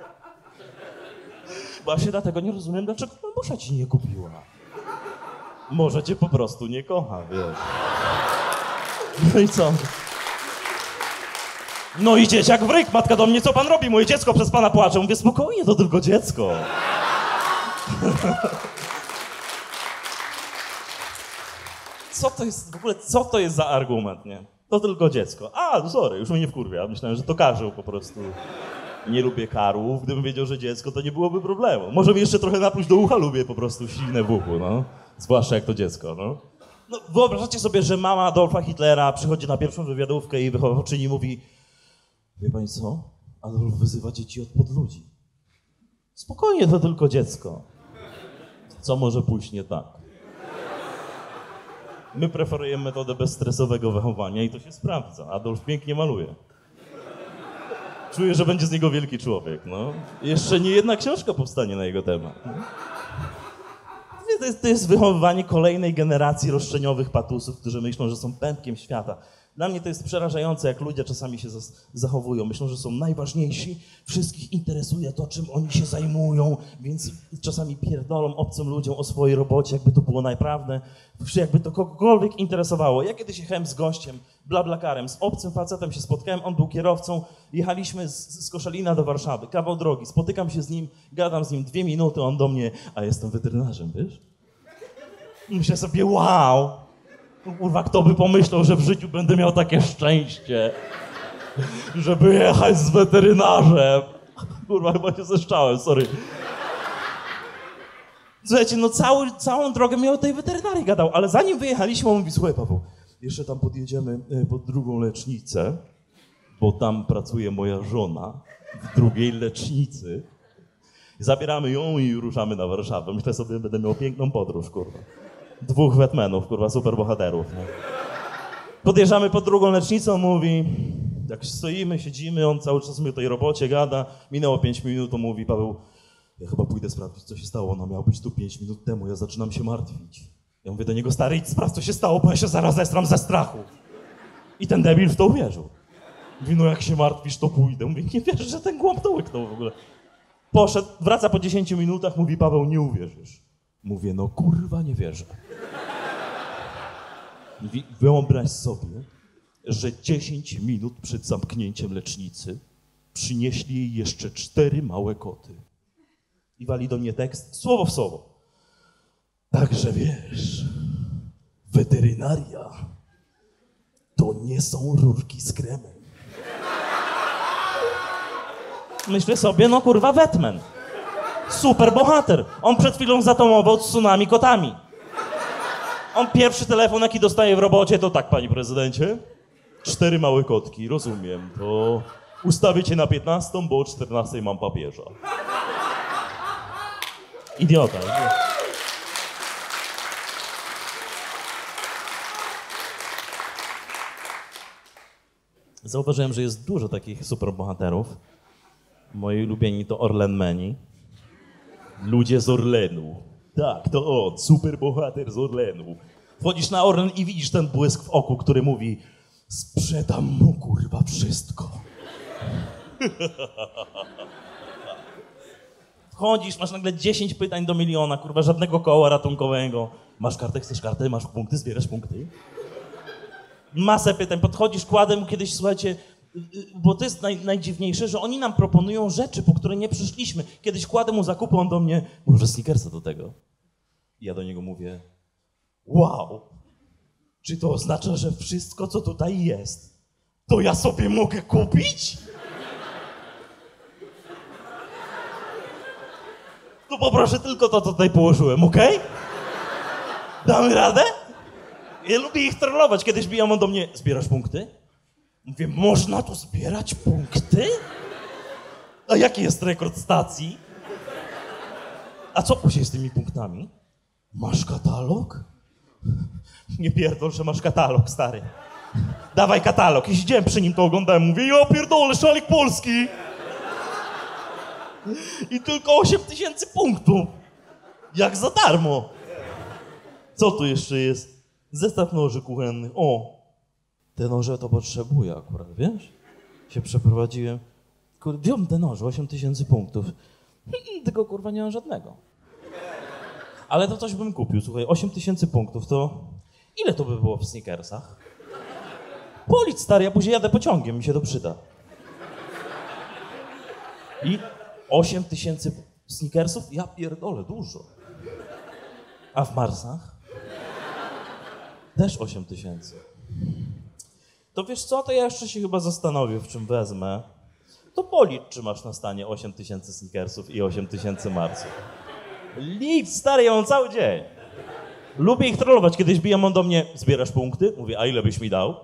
Właśnie dlatego nie rozumiem, dlaczego mamusia ci nie kupiła. Może cię po prostu nie kocha, wiesz. No i co? No i dzieciak w ryk, matka do mnie, co pan robi? Moje dziecko przez pana płacze. Mówię, spokojnie, to tylko dziecko. Co to jest w ogóle, co to jest za argument, nie? To tylko dziecko. A, sorry, już mnie nie wkurwia. Myślałem, że to karzeł po prostu. Nie lubię karłów. Gdybym wiedział, że dziecko, to nie byłoby problemu. Może mi jeszcze trochę napluć do ucha, lubię po prostu ślinę w uchu, no. Zwłaszcza jak to dziecko, no. No wyobrażacie sobie, że mama Adolfa Hitlera przychodzi na pierwszą wywiadówkę i wychowawczyni mówi, wie pani co? Adolf wyzywa dzieci od podludzi. Spokojnie, to tylko dziecko. Co może pójść nie tak? My preferujemy metodę bezstresowego wychowania i to się sprawdza. Adolf pięknie maluje. Czuję, że będzie z niego wielki człowiek, no. Jeszcze nie jedna książka powstanie na jego temat. No. To jest wychowywanie kolejnej generacji roszczeniowych patusów, którzy myślą, że są pępkiem świata. Dla mnie to jest przerażające, jak ludzie czasami się zachowują. Myślą, że są najważniejsi, wszystkich interesuje to, czym oni się zajmują, więc czasami pierdolą obcym ludziom o swojej robocie, jakby to było naprawdę, jakby to kogokolwiek interesowało. Ja kiedyś jechałem z gościem, blablakarem, z obcym facetem się spotkałem, on był kierowcą, jechaliśmy z Koszalina do Warszawy, kawał drogi, spotykam się z nim, gadam z nim 2 minuty, on do mnie, a jestem weterynarzem, wiesz? Myślę sobie, wow! Kurwa, kto by pomyślał, że w życiu będę miał takie szczęście, żeby jechać z weterynarzem. Kurwa, chyba się zeszczałem, sorry. Słuchajcie, no całą drogę mi o tej weterynarii gadał, ale zanim wyjechaliśmy, on mówi, słuchaj Paweł, jeszcze tam podjedziemy pod drugą lecznicę, bo tam pracuje moja żona w drugiej lecznicy. Zabieramy ją i ruszamy na Warszawę. Myślę sobie, będę miał piękną podróż, kurwa. 2 Batmanów, kurwa, superbohaterów. No. Podjeżdżamy pod drugą lecznicę, on mówi, jak stoimy, siedzimy, on cały czas mi o tej robocie gada, minęło 5 minut, on mówi, Paweł, ja chyba pójdę sprawdzić, co się stało, ona miała być tu 5 minut temu, ja zaczynam się martwić. Ja mówię do niego, stary, idź sprawdź, co się stało, bo ja się zaraz zestram ze strachu. I ten debil w to uwierzył. Mówi, no jak się martwisz, to pójdę. Mówię, nie wierzę, że ten głąb to łyknął w ogóle. Poszedł, wraca po 10 minutach, mówi, Paweł, nie uwierzysz. Mówię, no kurwa, nie wierzę. Mówi, wyobraź sobie, że 10 minut przed zamknięciem lecznicy przynieśli jej jeszcze 4 małe koty. I wali do mnie tekst, słowo w słowo. Także wiesz, weterynaria to nie są rurki z kremem. Myślę sobie, no kurwa, Batman. Super bohater. On przed chwilą zatamował tsunami kotami. On pierwszy telefon, jaki dostaje w robocie, to tak, panie prezydencie. 4 małe kotki, rozumiem. To ustawię cię na 15, bo o 14 mam papieża. Idiota. Zauważyłem, że jest dużo takich superbohaterów. Moi ulubieni to Orlenmeni. Ludzie z Orlenu. Tak, to on, superbohater z Orlenu. Wchodzisz na Orlen i widzisz ten błysk w oku, który mówi sprzedam mu, kurwa, wszystko. Wchodzisz, masz nagle 10 pytań do miliona, kurwa, żadnego koła ratunkowego. Masz kartę, chcesz kartę, masz punkty, zbierasz punkty. Masę pytań, podchodzisz, kładę mu kiedyś, słuchajcie, bo to jest najdziwniejsze, że oni nam proponują rzeczy, po które nie przyszliśmy. Kiedyś kładę mu zakupy, on do mnie, może Snickersa do tego. I ja do niego mówię, wow, czy to oznacza, że wszystko, co tutaj jest, to ja sobie mogę kupić? To poproszę tylko to, co tutaj położyłem, okej? Damy radę? Ja lubię ich trollować. Kiedyś bijał on do mnie, zbierasz punkty? Mówię, można tu zbierać punkty? A jaki jest rekord stacji? A co później z tymi punktami? Masz katalog? Nie pierdol, że masz katalog, stary. Dawaj katalog. I siedziałem przy nim, to oglądałem, mówię, ja pierdolę, szalik polski. I tylko 8000 punktów. Jak za darmo. Co tu jeszcze jest? Zestaw noży kuchennych. O, te noże to potrzebuję akurat, wiesz? Się przeprowadziłem. Kurde, wziąłem te noże, 8000 punktów. Tylko kurwa nie mam żadnego. Ale to coś bym kupił, słuchaj, 8000 punktów to... Ile to by było w Snickersach? Policz, stary, ja później jadę pociągiem, mi się to przyda. I 8000 Snickersów? Ja pierdolę, dużo. A w Marsach? Też 8000. To wiesz co, to ja jeszcze się chyba zastanowię, w czym wezmę. To policz, czy masz na stanie 8000 Snickersów i 8000 Marsów. Licz, stary, ja mam cały dzień. Lubię ich trollować. Kiedyś bijam on do mnie, zbierasz punkty? Mówię, a ile byś mi dał?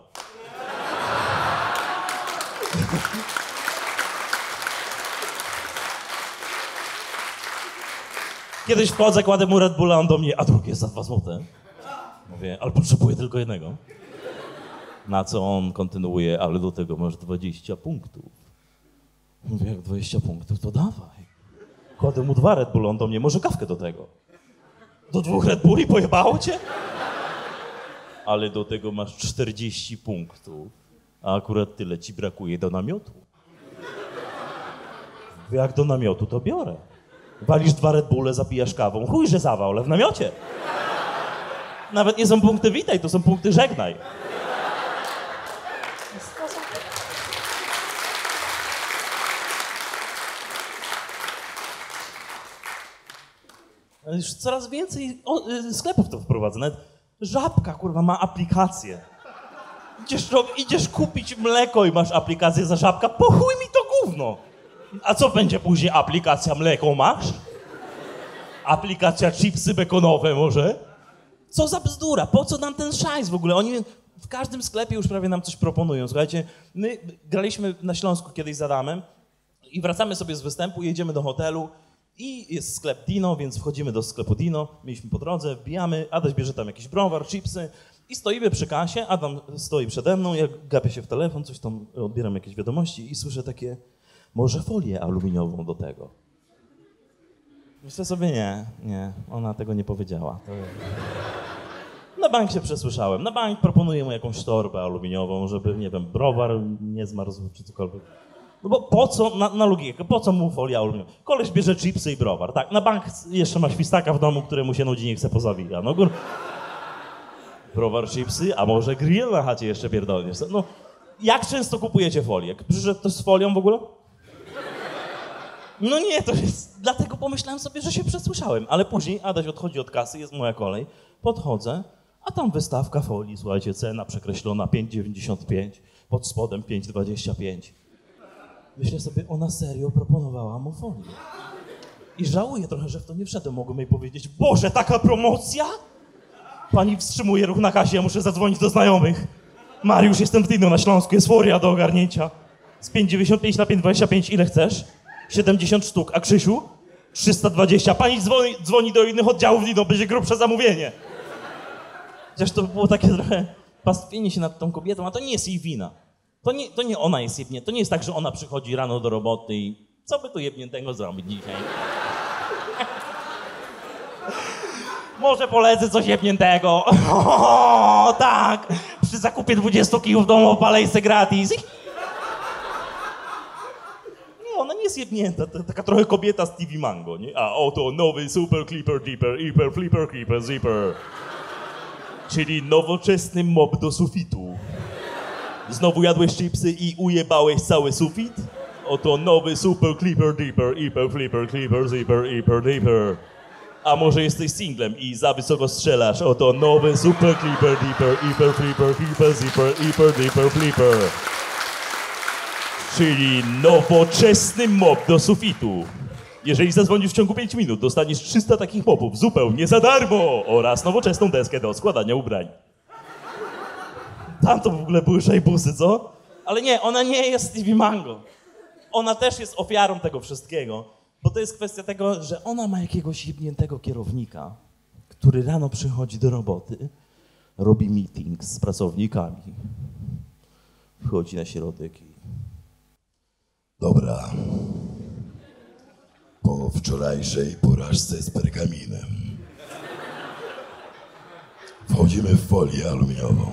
Kiedyś wchodzę, kładę mu Red Bulla, on do mnie, a drugie jest za 2 złote. Mówię, ale potrzebuję tylko jednego. Na co on kontynuuje, ale do tego masz 20 punktów. Mówię, jak 20 punktów, to dawaj. Kładę mu 2 Red Bulla, on do mnie, może kawkę do tego. Do 2 Red Bulli pojebało cię? Ale do tego masz 40 punktów, a akurat tyle ci brakuje do namiotu. Jak do namiotu, to biorę. Walisz 2 Red Bulle, zapijasz kawą, chuj, że zawał, ale w namiocie. Nawet nie są punkty witaj, to są punkty żegnaj. Już coraz więcej sklepów to wprowadza. Nawet Żabka, kurwa, ma aplikację. Idziesz kupić mleko i masz aplikację za Żabka, po chuj mi to gówno. A co będzie później? Aplikacja mleko masz? Aplikacja chipsy bekonowe może? Co za bzdura, po co nam ten szajs w ogóle? Oni w każdym sklepie już prawie nam coś proponują. Słuchajcie, my graliśmy na Śląsku kiedyś z Adamem i wracamy sobie z występu, jedziemy do hotelu i jest sklep Dino, więc wchodzimy do sklepu Dino, mieliśmy po drodze, wbijamy, Adaś bierze tam jakiś browar, chipsy i stoimy przy kasie, Adam stoi przede mną, ja gapię się w telefon, coś tam odbieram jakieś wiadomości i słyszę takie, może folię aluminiową do tego. Myślę sobie, nie, ona tego nie powiedziała. Na bank się przesłyszałem. Na bank proponuję mu jakąś torbę aluminiową, żeby, nie wiem, browar nie zmarzł czy cokolwiek. No bo po co, na logikę, po co mu folia aluminiowa? Koleś bierze chipsy i browar, tak? Na bank jeszcze ma świstaka w domu, któremu się nudzi, nie chce pozawija. No browar, chipsy, a może grill na chacie jeszcze pierdolniesz. No, jak często kupujecie folię? Przyszedł ktoś z folią w ogóle? No nie, to jest... Dlatego pomyślałem sobie, że się przesłyszałem. Ale później Adaś odchodzi od kasy, jest moja kolej, podchodzę, a tam wystawka folii, słuchajcie, cena przekreślona 5,95, pod spodem 5,25. Myślę sobie, ona serio proponowała mu folię. I żałuję trochę, że w to nie wszedłem. Mogłem jej powiedzieć, Boże, taka promocja? Pani wstrzymuje ruch na kasie, ja muszę zadzwonić do znajomych. Mariusz, jestem w Dino na Śląsku, jest folia do ogarnięcia. Z 5,95 na 5,25 ile chcesz? 70 sztuk, a Krzysiu? 320. Pani dzwoni do innych oddziałów Dino, będzie grubsze zamówienie. Chociaż to było takie trochę pastwienie się nad tą kobietą, a to nie jest jej wina. To nie ona jest jebnięta. To nie jest tak, że ona przychodzi rano do roboty i co by tu jebniętego zrobić dzisiaj? Może polecę coś jebniętego. O, tak! Przy zakupie 20 kijów domu opalej se gratis. Nie, ona nie jest jebnięta. To taka trochę kobieta z TV Mango, nie? A oto nowy Super Clipper Dipper, Hyper Flipper Clipper Zipper. Czyli nowoczesny mop do sufitu. Znowu jadłeś chipsy i ujebałeś cały sufit? Oto nowy Super Clipper Dipper, Hyper Flipper Clipper Zipper, Hyper Dipper. A może jesteś singlem i za wysoko strzelasz? Oto nowy Super Clipper Dipper, Hyper Flipper Clipper Zipper, Hyper Dipper Flipper. Czyli nowoczesny mop do sufitu. Jeżeli zadzwonisz w ciągu 5 minut, dostaniesz 300 takich mopów zupełnie za darmo oraz nowoczesną deskę do składania ubrań. Tam to w ogóle były szajbusy, co? Ale nie, ona nie jest Stevie Mango. Ona też jest ofiarą tego wszystkiego, bo to jest kwestia tego, że ona ma jakiegoś jebniętego kierownika, który rano przychodzi do roboty, robi meeting z pracownikami, wchodzi na środek i... Dobra. Po wczorajszej porażce z pergaminem wchodzimy w folię aluminiową.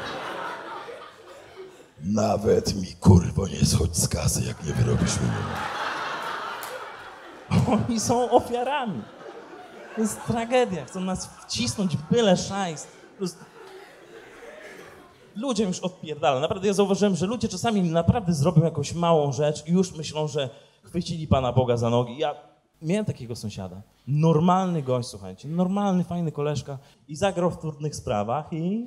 Nawet mi kurwo nie schodź z kasy, jak nie wyrobisz mnie. Oni są ofiarami. To jest tragedia. Chcą nas wcisnąć byle szajs. Ludziom już odpierdala. Naprawdę ja zauważyłem, że ludzie czasami naprawdę zrobią jakąś małą rzecz i już myślą, że chwycili Pana Boga za nogi. Ja miałem takiego sąsiada. Normalny gość, słuchajcie. Normalny, fajny koleżka. I zagrał w trudnych sprawach i...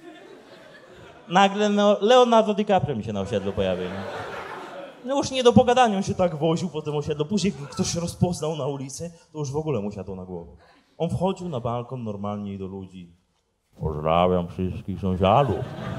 Nagle Leonardo DiCaprio mi się na osiedlu pojawił. No już nie do pogadania, on się tak woził po tym osiedlu. Później jak ktoś rozpoznał na ulicy, to już w ogóle mu siadło na głowę. On wchodził na balkon normalnie i do ludzi. Pozdrawiam wszystkich sąsiadów.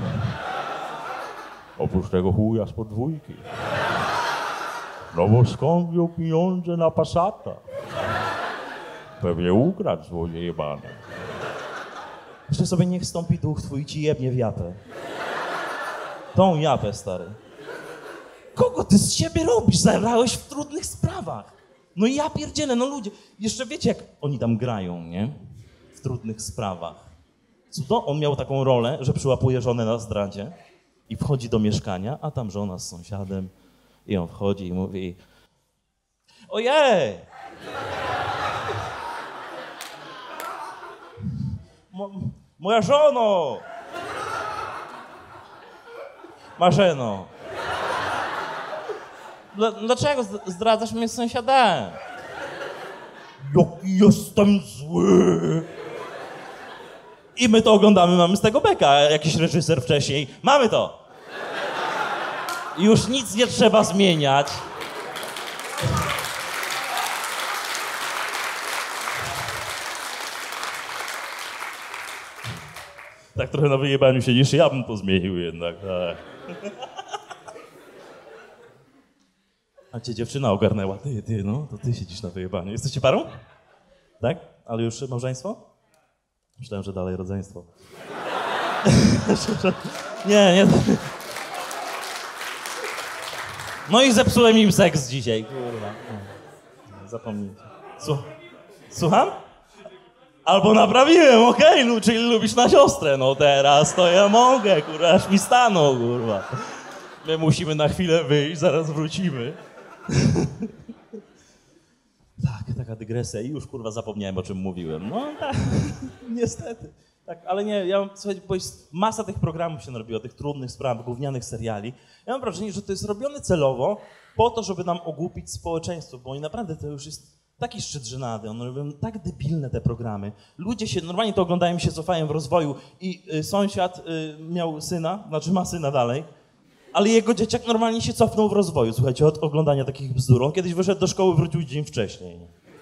Oprócz tego chuja z podwójki. No bo skąd wziął pieniądze na Passata? Pewnie ukradł, złodziej jebany. Jeszcze sobie niech stąpi duch twój i ci jebnie w japę. Tą japę, stary. Kogo ty z siebie robisz? Zagrałeś w trudnych sprawach. No i ja pierdzielę, no ludzie. Jeszcze wiecie, jak oni tam grają, nie? w trudnych sprawach. Cudo, on miał taką rolę, że przyłapuje żonę na zdradzie i wchodzi do mieszkania, a tam żona z sąsiadem i on wchodzi i mówi: ojej! Moja żono! Marzeno! Dlaczego zdradzasz mnie z sąsiadem? Jaki jestem zły! I my to oglądamy, mamy z tego beka, jakiś reżyser wcześniej. Mamy to! Już nic nie trzeba zmieniać. Tak trochę na wyjebaniu siedzisz, ja bym to zmienił jednak. Tak. A cię dziewczyna ogarnęła, ty, no, to ty siedzisz na wyjebaniu. Jesteście parą? Tak? Ale już małżeństwo? Myślałem, że dalej rodzeństwo. Nie. No i zepsułem im seks dzisiaj, kurwa. Zapomnijcie. Słucham? Albo naprawiłem, okej, czyli lubisz na siostrę, no teraz to ja mogę, kurwa, aż mi stanął, kurwa. My musimy na chwilę wyjść, zaraz wrócimy. Tak, taka dygresja i już, kurwa, zapomniałem, o czym mówiłem. No tak, niestety. Tak, ale nie, słuchajcie, bo jest masa tych programów się narobiło, tych trudnych spraw, gównianych seriali. Ja mam wrażenie, że to jest robione celowo po to, żeby nam ogłupić społeczeństwo, bo oni naprawdę to już jest taki szczyt żenady, one robią tak debilne te programy. Ludzie się, normalnie to oglądają, się cofają w rozwoju i sąsiad miał syna, znaczy ma syna dalej, ale jego dzieciak normalnie się cofnął w rozwoju, słuchajcie, od oglądania takich bzdur. On kiedyś wyszedł do szkoły, wrócił dzień wcześniej.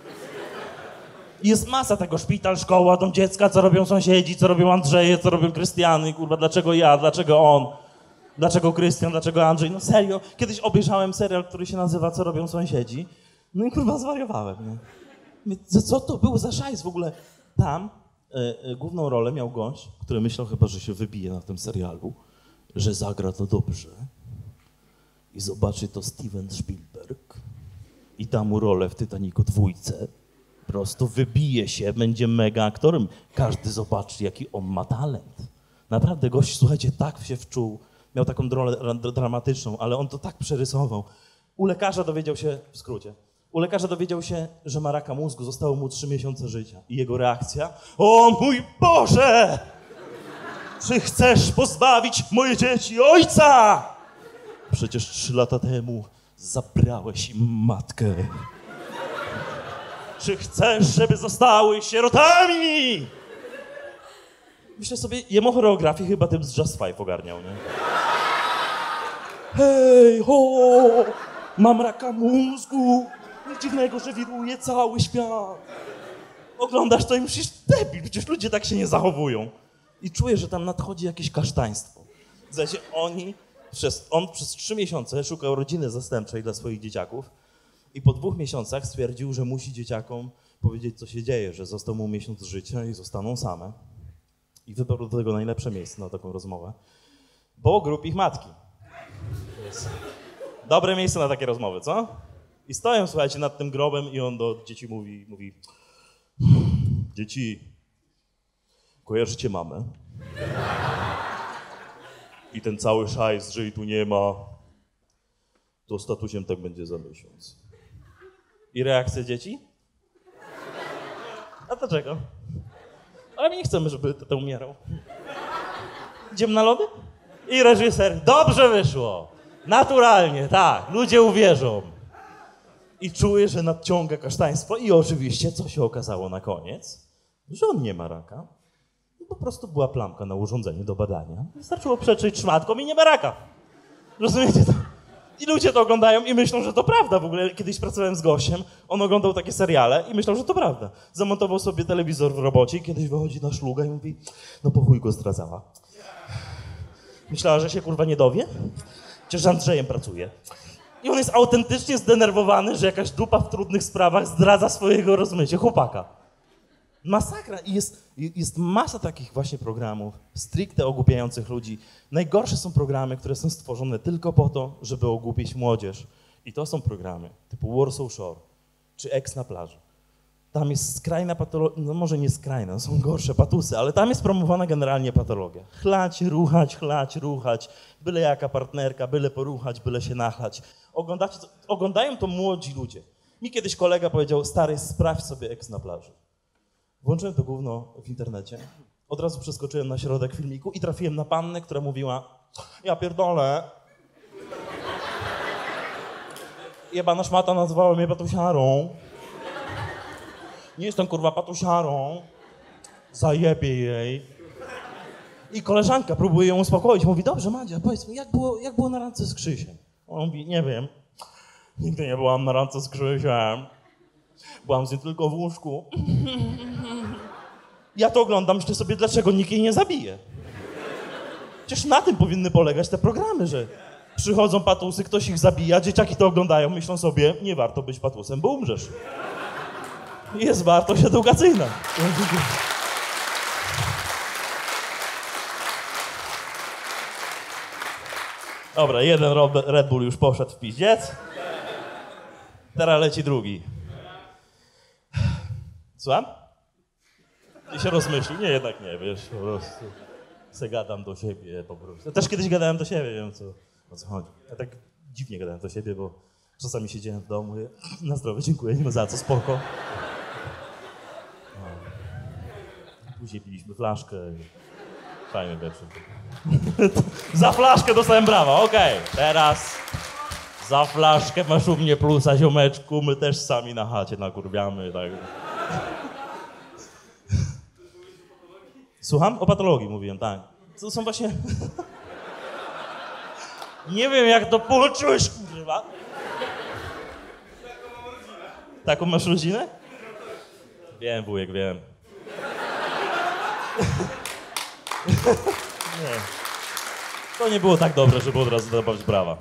I jest masa tego, szpital, szkoła, dom dziecka, co robią sąsiedzi, co robią Andrzeje, co robią Krystiany, kurwa, dlaczego ja, dlaczego on, dlaczego Krystian, dlaczego Andrzej, no serio. Kiedyś obejrzałem serial, który się nazywa Co robią sąsiedzi, no i kurwa zwariowałem, nie? Co to był za szajs w ogóle? Tam główną rolę miał gość, który myślał chyba, że się wybije na tym serialu, że zagra to dobrze i zobaczy to Steven Spielberg i da mu rolę w Titanicu 2. Po prostu wybije się, będzie mega aktorem. Każdy zobaczy, jaki on ma talent. Naprawdę gość, słuchajcie, tak się wczuł. Miał taką rolę dramatyczną, ale on to tak przerysował. U lekarza dowiedział się, w skrócie, że ma raka mózgu, zostało mu 3 miesiące życia. I jego reakcja: o mój Boże! Czy chcesz pozbawić moje dzieci ojca? Przecież 3 lata temu zabrałeś im matkę. Czy chcesz, żeby zostały sierotami? Myślę sobie, jemu choreografię chyba tym z Just Five ogarniał, nie? Hej, ho! Mam raka mózgu! Nic dziwnego, że wiruje cały świat. Oglądasz to i myślisz, debil, przecież ludzie tak się nie zachowują. I czuję, że tam nadchodzi jakieś kasztaństwo. W zasadzie on przez 3 miesiące szukał rodziny zastępczej dla swoich dzieciaków i po 2 miesiącach stwierdził, że musi dzieciakom powiedzieć, co się dzieje, że został mu miesiąc życia i zostaną same. I wybrał do tego najlepsze miejsce na taką rozmowę, bo grób ich matki. Jest dobre miejsce na takie rozmowy, co? I stoją, słuchajcie, nad tym grobem i on do dzieci mówi: dzieci, kojarzycie mamę? I ten cały szajs, że jej tu nie ma, to z tatusiem tak będzie za miesiąc. I reakcja dzieci? A dlaczego? Ale my nie chcemy, żeby tata umierał. Idziemy na lody? I reżyser: dobrze wyszło. Naturalnie, tak, ludzie uwierzą. I czuję, że nadciąga kasztaństwo i oczywiście, co się okazało na koniec? Że on nie ma raka. Po prostu była plamka na urządzeniu do badania. Wystarczyło przeczyć szmatką i nie ma raka. Rozumiecie to? I ludzie to oglądają i myślą, że to prawda. W ogóle kiedyś pracowałem z gościem, on oglądał takie seriale i myślał, że to prawda. Zamontował sobie telewizor w robocie i kiedyś wychodzi na szlugę i mówi: no po chuj go zdradzała. Myślała, że się kurwa nie dowie? Przecież z Andrzejem pracuje. I on jest autentycznie zdenerwowany, że jakaś dupa w trudnych sprawach zdradza swojego, rozumiecie, chłopaka. Masakra. I jest masa takich właśnie programów stricte ogłupiających ludzi. Najgorsze są programy, które są stworzone tylko po to, żeby ogłupić młodzież. I to są programy typu Warsaw Shore czy Ex na plaży. Tam jest skrajna patologia, no może nie skrajna, są gorsze patusy, ale tam jest promowana generalnie patologia. Chlać, ruchać, byle jaka partnerka, byle poruchać, byle się nachlać. Oglądają to młodzi ludzie. Mi kiedyś kolega powiedział, stary, sprawdź sobie eks na plaży. Włączyłem to gówno w internecie, od razu przeskoczyłem na środek filmiku i trafiłem na pannę, która mówiła, ja pierdolę, jebana szmata nazwała mnie patusiarą. Nie jestem kurwa patusiarą, zajebie jej. I koleżanka próbuje ją uspokoić, mówi, dobrze Madzia, powiedz mi, jak było na randce z Krzysiem? On mówi, nie wiem, nigdy nie byłam na randce z Krzysiem, byłam z nim tylko w łóżku. Ja to oglądam, myślę sobie, dlaczego nikt jej nie zabije. Przecież na tym powinny polegać te programy, że przychodzą patusy, ktoś ich zabija, dzieciaki to oglądają, myślą sobie, nie warto być patusem, bo umrzesz. Jest wartość edukacyjna. Dobra, jeden Red Bull już poszedł w pizdziec. Teraz leci drugi. Słucham? I się rozmyślił. Nie, jednak nie, wiesz, po prostu se gadam do siebie po prostu. Ja też kiedyś gadałem do siebie, wiem o co chodzi. Ja tak dziwnie gadałem do siebie, bo czasami siedziałem w domu, mówię, na zdrowie, dziękuję, nie ma za co, spoko. Później piliśmy flaszkę i fajny wieczór. Za flaszkę dostałem brawa, okej. Teraz za flaszkę masz u mnie plusa, ziomeczku, my też sami na chacie nakurwiamy, tak. Słucham? O patologii mówiłem, tak. To są właśnie... Nie wiem, jak to poczułeś, kurwa. Taką masz rodzinę? Wiem, wujek, wiem. Nie. To nie było tak dobre, żeby od razu dawać brawa.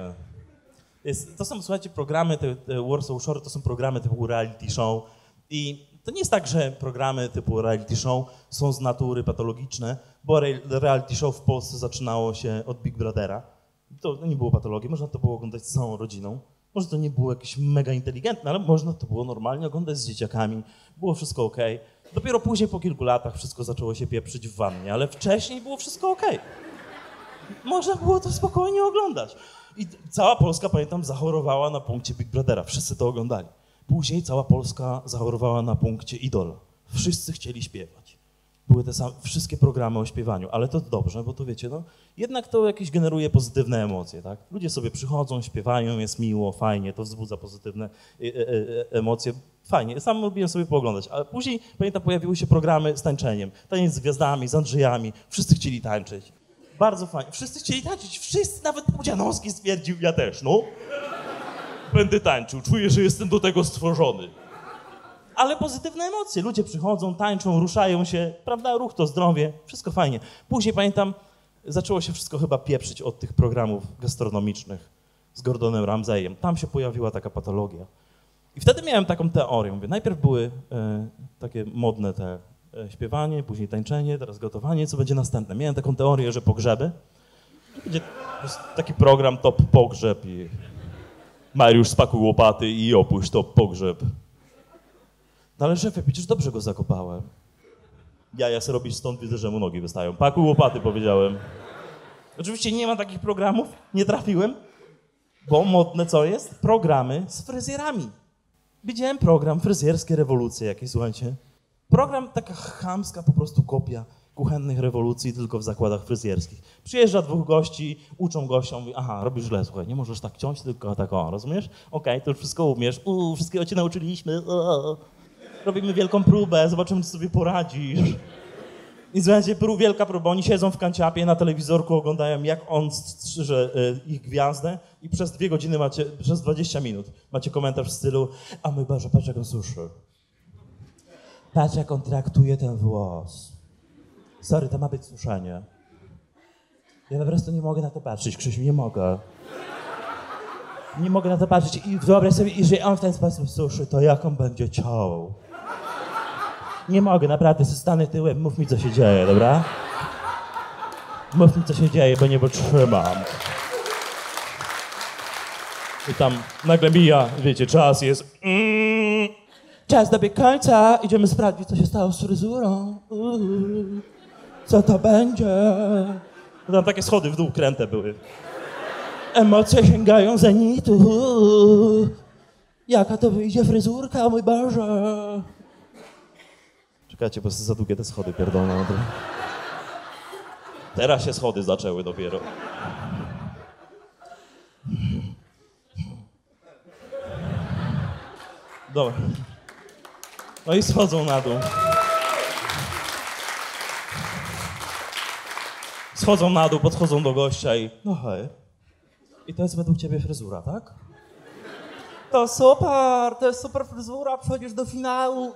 To są, słuchajcie, programy, te Warsaw Shore to są programy typu reality show i to nie jest tak, że programy typu reality show są z natury patologiczne, bo reality show w Polsce zaczynało się od Big Brothera. To nie było patologii, można to było oglądać z całą rodziną. Może to nie było jakieś mega inteligentne, ale można to było normalnie oglądać z dzieciakami. Było wszystko okej. Dopiero później, po kilku latach, wszystko zaczęło się pieprzyć w wannie, ale wcześniej było wszystko okej. Można było to spokojnie oglądać. I cała Polska, pamiętam, zachorowała na punkcie Big Brothera. Wszyscy to oglądali. Później cała Polska zachorowała na punkcie Idola. Wszyscy chcieli śpiewać. Były te same, wszystkie programy o śpiewaniu, ale to dobrze, bo to wiecie, no, jednak to jakieś generuje pozytywne emocje, tak? Ludzie sobie przychodzą, śpiewają, jest miło, fajnie, to wzbudza pozytywne emocje. Fajnie, sam lubiłem sobie pooglądać, ale później, pamiętam, pojawiły się programy z tańczeniem. Taniec z gwiazdami, z Andrzejami, wszyscy chcieli tańczyć. Bardzo fajnie, wszyscy chcieli tańczyć, wszyscy, nawet Pudzianowski stwierdził, ja też, no. Będę tańczył, czuję, że jestem do tego stworzony. Ale pozytywne emocje, ludzie przychodzą, tańczą, ruszają się, prawda, ruch to zdrowie, wszystko fajnie. Później, pamiętam, zaczęło się wszystko chyba pieprzyć od tych programów gastronomicznych z Gordonem Ramsayem. Tam się pojawiła taka patologia. I wtedy miałem taką teorię, mówię, najpierw były takie modne te śpiewanie, później tańczenie, teraz gotowanie, co będzie następne. Miałem taką teorię, że pogrzeby, że będzie taki program Top Pogrzeb i Mariusz, spakuj łopaty i opuść Top Pogrzeb. No ale szefie, przecież dobrze go zakopałem. Ja se robisz stąd, widzę, że mu nogi wystają. Pakuj łopaty, powiedziałem. Oczywiście nie ma takich programów, nie trafiłem, bo modne co jest? Programy z fryzjerami. Widziałem program Fryzjerskie Rewolucje jakieś, słuchajcie. Program taka chamska po prostu kopia kuchennych rewolucji, tylko w zakładach fryzjerskich. Przyjeżdża dwóch gości, uczą gościom, mówi, aha, robisz źle, słuchaj, nie możesz tak ciąć, tylko tak, o, rozumiesz? Okej, to już wszystko umiesz, wszystkiego cię nauczyliśmy, robimy wielką próbę, zobaczymy, czy sobie poradzisz. I słuchajcie, wielka próba, oni siedzą w kanciapie na telewizorku, oglądają, jak on strzyże ich gwiazdę i przez 2 godziny macie, przez 20 minut macie komentarz w stylu, a mój Boże, patrz jak on suszy. Patrz jak on traktuje ten włos. Sorry, to ma być suszenie. Ja po prostu nie mogę na to patrzeć, Krzysiu, nie mogę. Nie mogę na to patrzeć i wyobraź sobie, jeżeli on w ten sposób suszy, to jak on będzie ciął. Nie mogę, naprawdę, stanę tyłem, mów mi co się dzieje, dobra? Mów mi co się dzieje, bo nie wytrzymam. I tam nagle mija, wiecie, czas jest... Czas dobiegł końca, idziemy sprawdzić, co się stało z fryzurą. Co to będzie? Tam takie schody w dół kręte były. Emocje sięgają zenitu. Jaka to wyjdzie fryzurka, mój Boże. Czekajcie, bo za długie te schody pierdolone. Teraz się schody zaczęły dopiero. Dobra. No i schodzą na dół. Schodzą na dół, podchodzą do gościa i... No hej. I to jest według ciebie fryzura, tak? To jest super fryzura, przechodzisz do finału.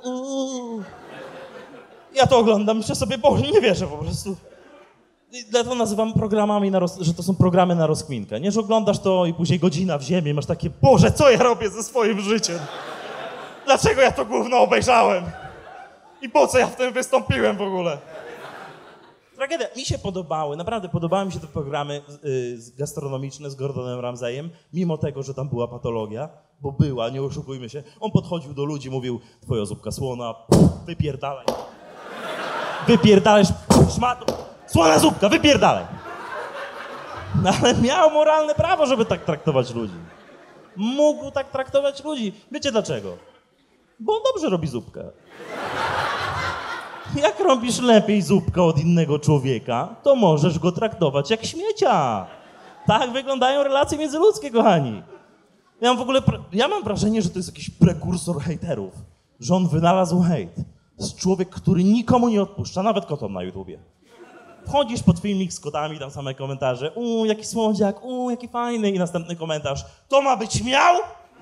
Ja to oglądam, myślę sobie, Boże, nie wierzę po prostu. I dlatego nazywam programami, że to są programy na rozkminkę. Nie, że oglądasz to i później godzina w ziemi masz takie, Boże, co ja robię ze swoim życiem? Dlaczego ja to gówno obejrzałem? I po co ja w tym wystąpiłem w ogóle? Tragedia. Mi się podobały, naprawdę podobały mi się te programy gastronomiczne z Gordonem Ramsayem, mimo tego, że tam była patologia, bo była, nie oszukujmy się. On podchodził do ludzi, mówił, twoja zupka słona, wypierdalaj. Wypierdalaj, szmato, słona zupka, wypierdalaj. No, ale miał moralne prawo, żeby tak traktować ludzi. Mógł tak traktować ludzi. Wiecie dlaczego? Bo on dobrze robi zupkę. Jak robisz lepiej zupkę od innego człowieka, to możesz go traktować jak śmiecia. Tak wyglądają relacje międzyludzkie, kochani. Ja mam wrażenie, że to jest jakiś prekursor hejterów. Że on wynalazł hejt. To jest człowiek, który nikomu nie odpuszcza, nawet kotom na YouTubie. Wchodzisz pod filmik z kotami, tam same komentarze. Jaki słodziak, jaki fajny. I następny komentarz. To ma być miał?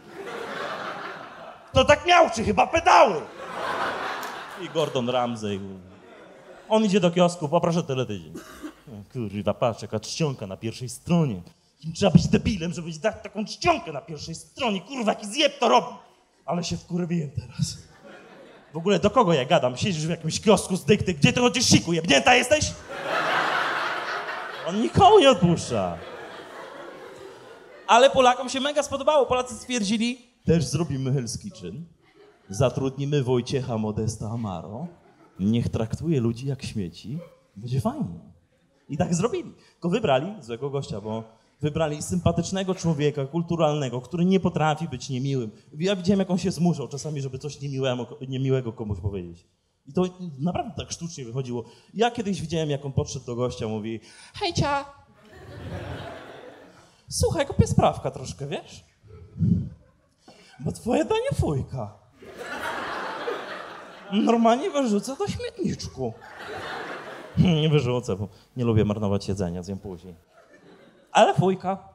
To tak miał, czy chyba pedały? I Gordon Ramsay. On idzie do kiosku, poproszę teletydzień. Kurwa, patrz, jaka czcionka na pierwszej stronie. Trzeba być debilem, żeby dać taką czcionkę na pierwszej stronie. Kurwa, jaki zjeb to robi. Ale się wkurwiłem teraz. W ogóle do kogo ja gadam? Siedzisz w jakimś kiosku z dykty. Gdzie ty chodzisz, siku? Jebnięta jesteś? On nikomu nie odpuszcza. Ale Polakom się mega spodobało. Polacy stwierdzili, też zrobimy Hell's Kitchen. Zatrudnimy Wojciecha Modesta Amaro. Niech traktuje ludzi jak śmieci. Będzie fajnie. I tak zrobili. Tylko wybrali złego gościa, bo wybrali sympatycznego człowieka, kulturalnego, który nie potrafi być niemiłym. Ja widziałem, jak on się zmuszał czasami, żeby coś niemiłego komuś powiedzieć. I to naprawdę tak sztucznie wychodziło. Ja kiedyś widziałem, jak on podszedł do gościa, mówi: hejcia! Słuchaj, kupię sprawka troszkę, wiesz? Bo twoje danie fujka. Normalnie wyrzucę do śmietniczku. Nie wyrzucę, bo nie lubię marnować jedzenia, zjem później. Ale fujka.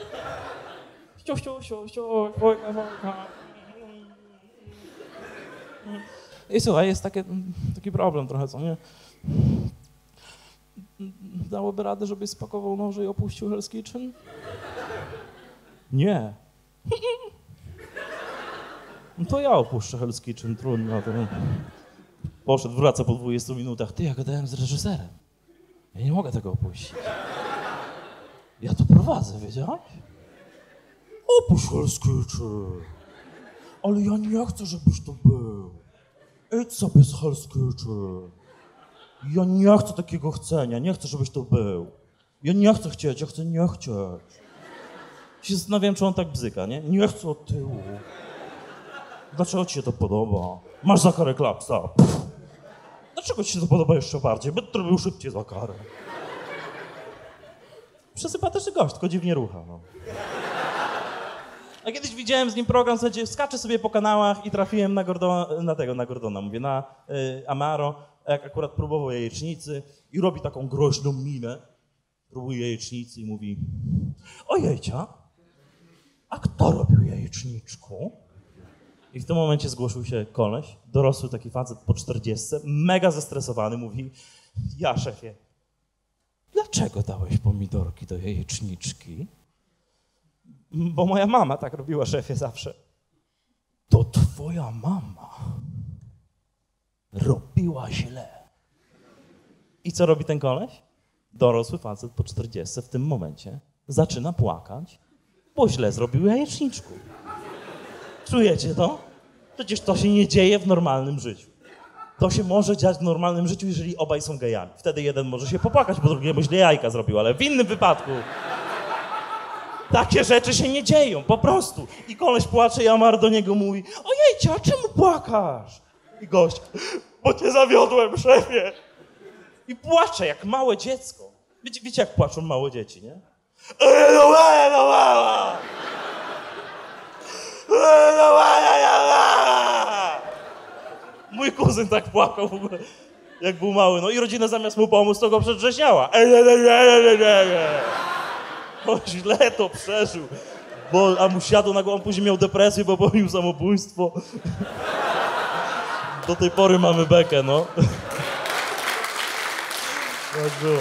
Fujka. I słuchaj, jest taki problem trochę, co nie? Dałoby radę, żebyś spakował noże i opuścił Hell's Kitchen? Nie. No to ja opuszczę Hell's Kitchen, trudno. To... Poszedł, wraca po 20 minutach. Ty, ja gadałem z reżyserem. Ja nie mogę tego opuścić. Ja to prowadzę, wiedziałeś? Opuść Hell's Kitchen. Ale ja nie chcę, żebyś to był. Idź sobie z Hell's Kitchen. Ja nie chcę takiego chcenia, nie chcę, żebyś to był. Ja nie chcę chcieć, ja chcę nie chcieć. Się zastanawiam, czy on tak bzyka, nie? Nie chcę od tyłu. Dlaczego ci się to podoba? Masz za karę klapsa. Dlaczego ci się to podoba jeszcze bardziej? Będę to robił szybciej za karę. Przesympatyczny gość, tylko dziwnie rucha, no. A kiedyś widziałem z nim program, słuchajcie, skacze sobie po kanałach i trafiłem na Gordona, mówię, na Amaro, jak akurat próbował jajecznicy i robi taką groźną minę. Próbuje jajecznicy i mówi: ojejcia, a kto robił jajeczniczku? I w tym momencie zgłosił się koleś, dorosły taki facet po 40, mega zestresowany, mówi: ja, szefie, dlaczego dałeś pomidorki do jajeczniczki? Bo moja mama tak robiła, szefie, zawsze. To twoja mama robiła źle. I co robi ten koleś? Dorosły facet po 40 w tym momencie zaczyna płakać, bo źle zrobił jajeczniczku. Czujecie to? Przecież to się nie dzieje w normalnym życiu. To się może dziać w normalnym życiu, jeżeli obaj są gejami. Wtedy jeden może się popłakać, bo drugiemu źle jajka zrobił, ale w innym wypadku takie rzeczy się nie dzieją, po prostu. I koleś płacze i Amar do niego mówi: ojejcie, a czemu płakasz? I gość: bo cię zawiodłem, szefie. I płacze jak małe dziecko. Wiecie jak płaczą małe dzieci, nie? Mój kuzyn tak płakał w ogóle, jak był mały. No i rodzina zamiast mu pomóc, to go przedrzeźniała. On źle to przeżył. A mu siadło na głowę, później miał depresję, bo popełnił samobójstwo. Do tej pory mamy bekę, no. Tak było.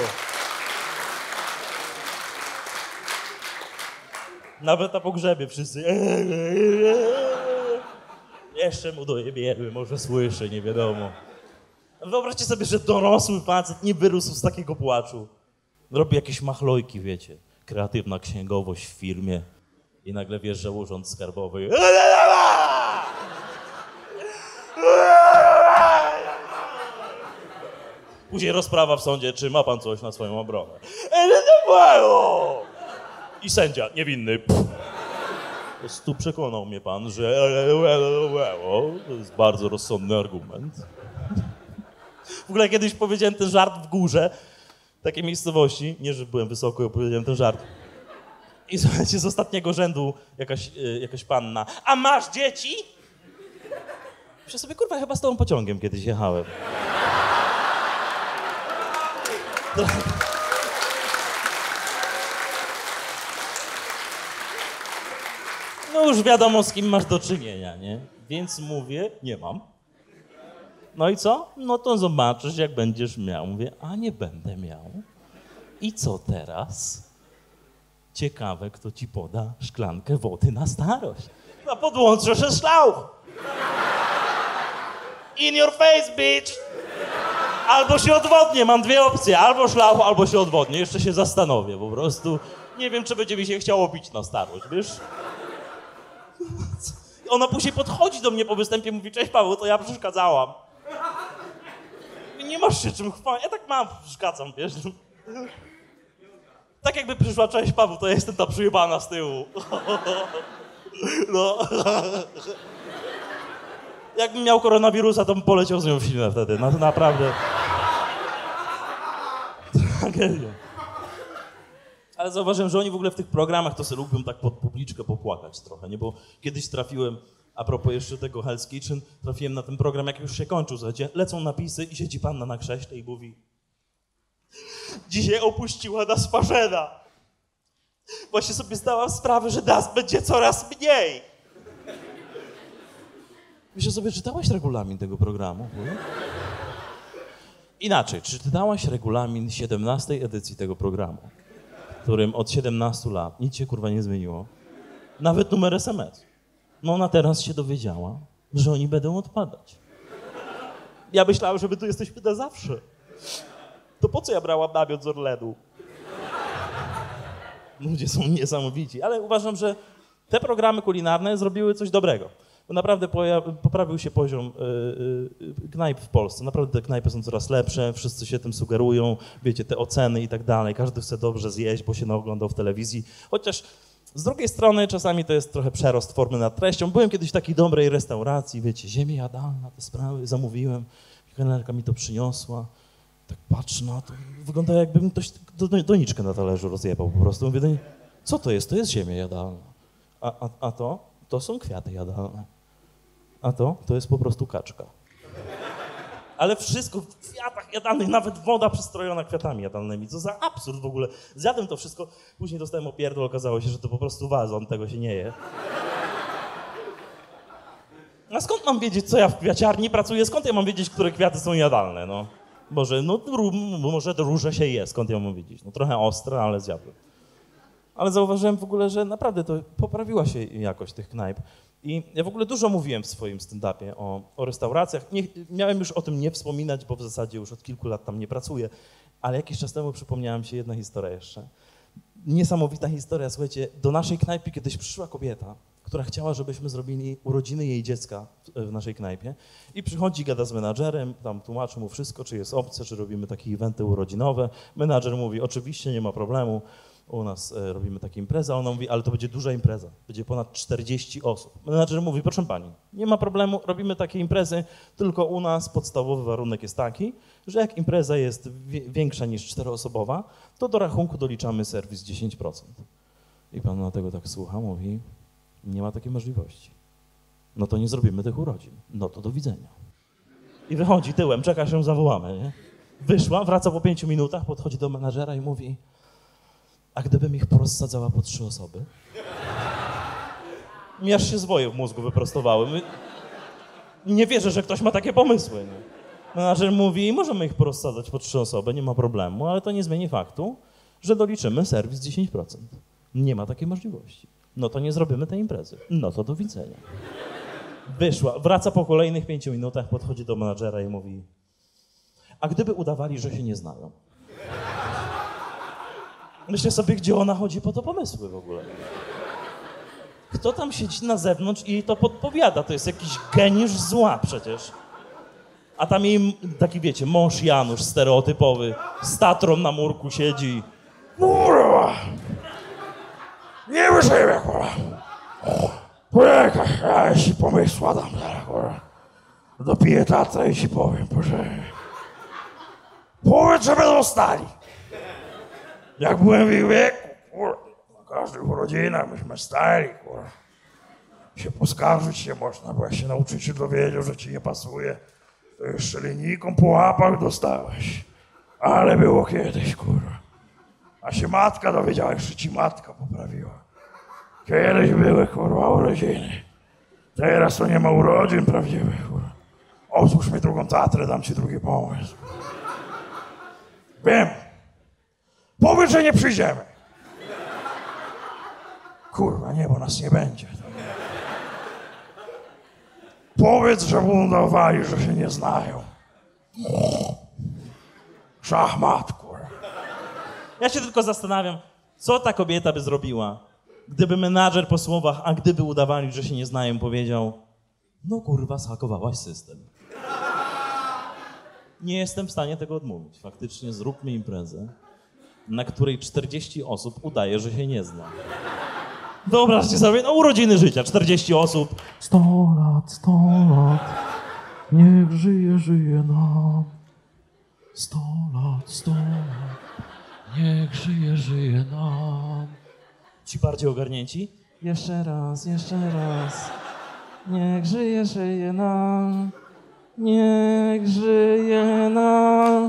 Nawet na pogrzebie wszyscy. Jeszcze mu dojebiemy, może słyszy, nie wiadomo. Wyobraźcie sobie, że dorosły facet nie wyrósł z takiego płaczu. Robi jakieś machlojki, wiecie. Kreatywna księgowość w firmie. I nagle wjeżdża urząd skarbowy. Później rozprawa w sądzie, czy ma pan coś na swoją obronę. I sędzia, niewinny. Po prostu przekonał mnie pan, że to jest bardzo rozsądny argument. W ogóle kiedyś powiedziałem ten żart w górze, takiej miejscowości, nie, że byłem wysoko i opowiedziałem ten żart. I słuchajcie, z ostatniego rzędu jakaś panna: a masz dzieci? Myślę sobie, kurwa, chyba z tobą pociągiem kiedyś jechałem. No już wiadomo, z kim masz do czynienia, nie? Więc mówię: nie mam. No i co? No to zobaczysz, jak będziesz miał. Mówię: a nie będę miał. I co teraz? Ciekawe, kto ci poda szklankę wody na starość. No podłączę się szlauch. In your face, bitch! Albo się odwodnię, mam dwie opcje. Albo szlauch, albo się odwodnię. Jeszcze się zastanowię, po prostu. Nie wiem, czy będzie mi się chciało pić na starość, wiesz? Ona później podchodzi do mnie po występie, mówi: cześć Paweł, to ja przeszkadzałam. Nie masz się czym chwalić. Ja tak mam, przeszkadzam, wiesz? Tak jakby przyszła: cześć Paweł, to ja jestem ta przyjebana z tyłu. No. Jakbym miał koronawirusa, to bym poleciał z nią w Chile wtedy. Naprawdę. Tragedia. Ale zauważyłem, że oni w ogóle w tych programach to sobie lubią tak pod publiczkę popłakać trochę, nie? Bo kiedyś trafiłem, a propos jeszcze tego Hell's Kitchen, trafiłem na ten program, jak już się kończył, słuchajcie, lecą napisy i siedzi panna na krześle i mówi: dzisiaj opuściła nas Marzena. Właśnie sobie zdałam sprawę, że nas będzie coraz mniej. Myślę sobie, czytałaś regulamin tego programu? Nie? Inaczej, czy czytałaś regulamin 17. edycji tego programu, w którym od 17 lat nic się kurwa nie zmieniło? Nawet numer SMS. No ona teraz się dowiedziała, że oni będą odpadać. Ja myślałem, że my tu jesteśmy na zawsze. To po co ja brałam namiot z Orlenu? Ludzie są niesamowici, ale uważam, że te programy kulinarne zrobiły coś dobrego. Bo naprawdę poprawił się poziom knajp w Polsce. Naprawdę te knajpy są coraz lepsze, wszyscy się tym sugerują, wiecie, te oceny i tak dalej. Każdy chce dobrze zjeść, bo się naoglądał w telewizji. Chociaż z drugiej strony czasami to jest trochę przerost formy nad treścią. Byłem kiedyś w takiej dobrej restauracji, wiecie, ziemia jadalna, te sprawy, zamówiłem. Kelnerka mi to przyniosła. Tak patrzę na to, wygląda jakbym ktoś doniczkę na talerzu rozjebał po prostu. Mówię do niej: co to jest? To jest ziemia jadalna. A to są kwiaty jadalne. A to jest po prostu kaczka. Ale wszystko w kwiatach jadalnych, nawet woda przystrojona kwiatami jadalnymi. Co za absurd w ogóle. Zjadłem to wszystko, później dostałem opierdol, okazało się, że to po prostu wazon, tego się nie je. A skąd mam wiedzieć, co ja w kwiaciarni pracuję? Skąd ja mam wiedzieć, które kwiaty są jadalne, no? Może róże się je, skąd ja mam wiedzieć? No trochę ostre, ale zjadłem. Ale zauważyłem w ogóle, że naprawdę to poprawiła się jakość tych knajp. I ja w ogóle dużo mówiłem w swoim stand-upie o restauracjach. Miałem już o tym nie wspominać, bo w zasadzie już od kilku lat tam nie pracuję. Ale jakiś czas temu przypomniała mi się jedna historia jeszcze. Niesamowita historia, słuchajcie. Do naszej knajpy kiedyś przyszła kobieta która chciała, żebyśmy zrobili urodziny jej dziecka w naszej knajpie. I przychodzi, gada z menadżerem, tam tłumaczy mu wszystko, czy jest opcja, czy robimy takie eventy urodzinowe. Menadżer mówi, oczywiście, nie ma problemu, u nas robimy takie imprezy, a ona mówi, ale to będzie duża impreza, będzie ponad 40 osób. Menadżer mówi, proszę pani, nie ma problemu, robimy takie imprezy, tylko u nas podstawowy warunek jest taki, że jak impreza jest większa niż 4-osobowa, to do rachunku doliczamy serwis 10%. I pan na tego tak słucha, mówi, nie ma takiej możliwości. No to nie zrobimy tych urodzin. No to do widzenia. I wychodzi tyłem, czeka, aż ją zawołamy, nie? Wyszła, wraca po 5 minutach, podchodzi do menadżera i mówi, a gdybym ich porozsadzała po 3 osoby? Mi aż się zwoje w mózgu wyprostowały. Nie wierzę, że ktoś ma takie pomysły. Nie? Menadżer mówi, możemy ich porozsadzać po 3 osoby, nie ma problemu, ale to nie zmieni faktu, że doliczymy serwis 10%. Nie ma takiej możliwości. No to nie zrobimy tej imprezy. No to do widzenia. Wyszła, wraca po kolejnych 5 minutach, podchodzi do menadżera i mówi, a gdyby udawali, że się nie znają? Myślę sobie, gdzie ona chodzi po to pomysły w ogóle. Kto tam siedzi na zewnątrz i jej to podpowiada? To jest jakiś geniusz zła przecież. A tam jej taki, wiecie, mąż Janusz stereotypowy, z tatrą na murku siedzi. Kurwa! Nie wyżyję, kurwa! Poczekaj, ja ci pomysła dam zaraz, kurwa. Dopiję tatrę i ci powiem, proszę. Powiedz, że będą stali. Jak byłem w ich wieku, kurwa, na każdych urodzinach myśmy stali, kurwa. Się poskarżyć się można, bo jak się nauczyciel dowiedział, że ci nie pasuje, to jeszcze linijką po łapach dostałeś. Ale było kiedyś, kurwa. A się matka dowiedziała, jeszcze ci matka poprawiła. Kiedyś były, kurwa, urodziny. Teraz to nie ma urodzin prawdziwych, kurwa. Obsłuż mi drugą tatrę, dam ci drugi pomysł. Wiem. Powiedz, że nie przyjdziemy. Kurwa, nie, bo nas nie będzie. Powiedz, że będą dawali, że się nie znają. Szachmat, kurwa. Ja się tylko zastanawiam, co ta kobieta by zrobiła, gdyby menadżer po słowach, a gdyby udawali, że się nie znają, powiedział, no kurwa, zhakowałaś system. Nie jestem w stanie tego odmówić. Faktycznie zróbmy imprezę, na której 40 osób udaje, że się nie zna. Wyobraźcie sobie, no urodziny życia, 40 osób. 100 lat, niech żyje, żyje nam. 100 lat, niech żyje, żyje nam. Ci bardziej ogarnięci? Jeszcze raz, niech żyje, żyje nam. Niech żyje nam.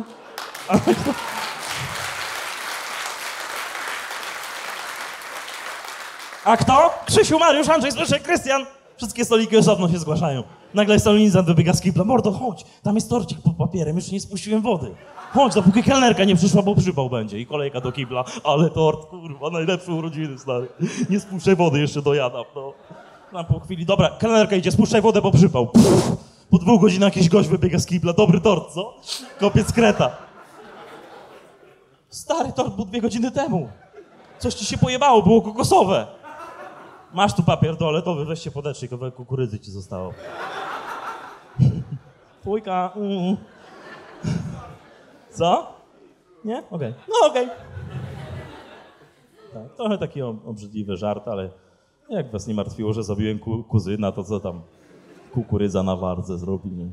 A kto? Krzysiu, Mariusz, Andrzej, Zbyszek, Krystian. Wszystkie stoliki osobno się zgłaszają. Nagle solenizant wybiega z kibla. Mordo, chodź, tam jest torcik pod papierem, jeszcze nie spuściłem wody. Chodź, dopóki kelnerka nie przyszła, bo przypał będzie. I kolejka do kibla. Ale tort, kurwa, najlepsze urodziny, stary. Nie spuszczaj wody, jeszcze dojadam, no. Tam po chwili, dobra, kelnerka idzie, spuszczaj wodę, bo przypał. Po 2 godzinach jakiś gość wybiega z kibla. Dobry tort, co? Kopiec kreta. Stary tort był 2 godziny temu. Coś ci się pojebało, było kokosowe. Masz tu papier toaletowy, weź się podetrzyj, kawałek kukurydzy ci zostało. Pójka. Co? Nie? Okej. No okej. Tak, trochę taki obrzydliwy żart, ale jak was nie martwiło, że zabiłem kuzyna, to co tam kukurydza na wardze zrobi, nie?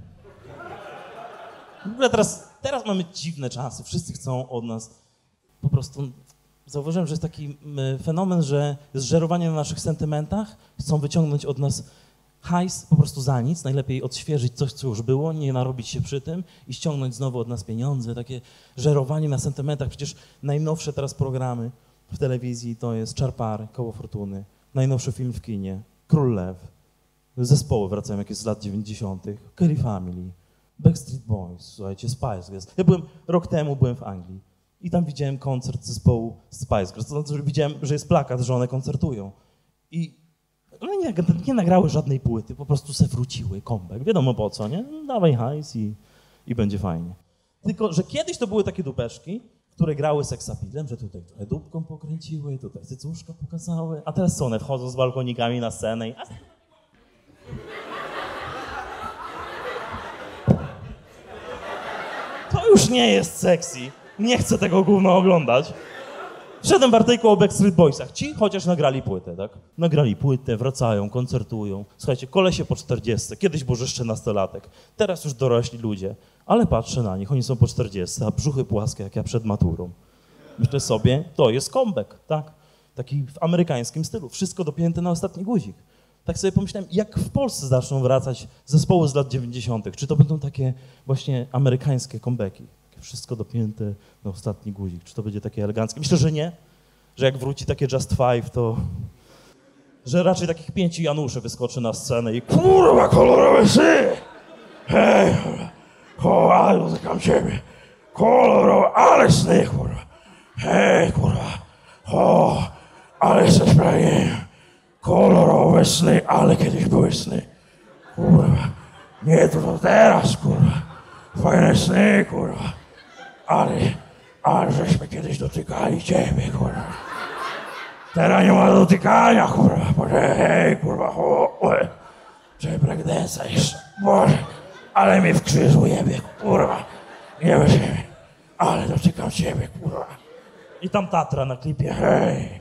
W ogóle teraz mamy dziwne czasy. Wszyscy chcą od nas po prostu... Zauważyłem, że jest taki fenomen, że jest żerowanie na naszych sentymentach. Chcą wyciągnąć od nas hajs po prostu za nic. Najlepiej odświeżyć coś, co już było, nie narobić się przy tym i ściągnąć znowu od nas pieniądze. Takie żerowanie na sentymentach. Przecież najnowsze teraz programy w telewizji to jest Czarpar, Koło Fortuny, najnowszy film w kinie, Król Lew. Zespoły wracają jakieś z lat 90. Kelly Family, Backstreet Boys, słuchajcie, Spice Girls. Ja rok temu byłem w Anglii. I tam widziałem koncert zespołu Spice Girls. To znaczy, widziałem, że jest plakat, że one koncertują. I one nie nagrały żadnej płyty, po prostu se wróciły, comeback. Wiadomo po co, nie? Dawaj hajs i będzie fajnie. Tylko, że kiedyś to były takie dupeczki, które grały seksapilem, że tutaj trochę dupką pokręciły, tutaj cycuszka pokazały, a teraz co, one wchodzą z balkonikami na scenę i... To już nie jest sexy. Nie chcę tego gówno oglądać. Szedłem w artykuł o Backstreet Boysach. Ci chociaż nagrali płytę, tak? Nagrali płytę, wracają, koncertują. Słuchajcie, kolesie po 40, kiedyś był jeszcze nastolatek. Teraz już dorośli ludzie. Ale patrzę na nich, oni są po 40, a brzuchy płaskie jak ja przed maturą. Myślę sobie, to jest comeback, tak? Taki w amerykańskim stylu. Wszystko dopięte na ostatni guzik. Tak sobie pomyślałem, jak w Polsce zaczną wracać zespoły z lat 90. Czy to będą takie właśnie amerykańskie comebacki? Wszystko dopięte na ostatni guzik. Czy to będzie takie eleganckie? Myślę, że nie. Że jak wróci takie Just Five, to... Że raczej takich 5 Januszy wyskoczy na scenę i... Kurwa, kolorowe sy! Hej, kurwa, ale dotykam ciebie. Kolorowe, ale sny, kurwa. Hej, kurwa. O, ale jesteś spragnieniem. Kolorowe sny, ale kiedyś były sny. Kurwa, nie to teraz, kurwa. Fajne sny, kurwa. Ale żeśmy kiedyś dotykali ciebie, kurwa. Teraz nie ma dotykania, kurwa. Boże, hej, kurwa, czy breakdance'a jeszcze. Boże, ale mnie w krzyżu jebie, kurwa. Nie wiem, ale dotykam ciebie, kurwa. I tam Tatra na klipie. Hej.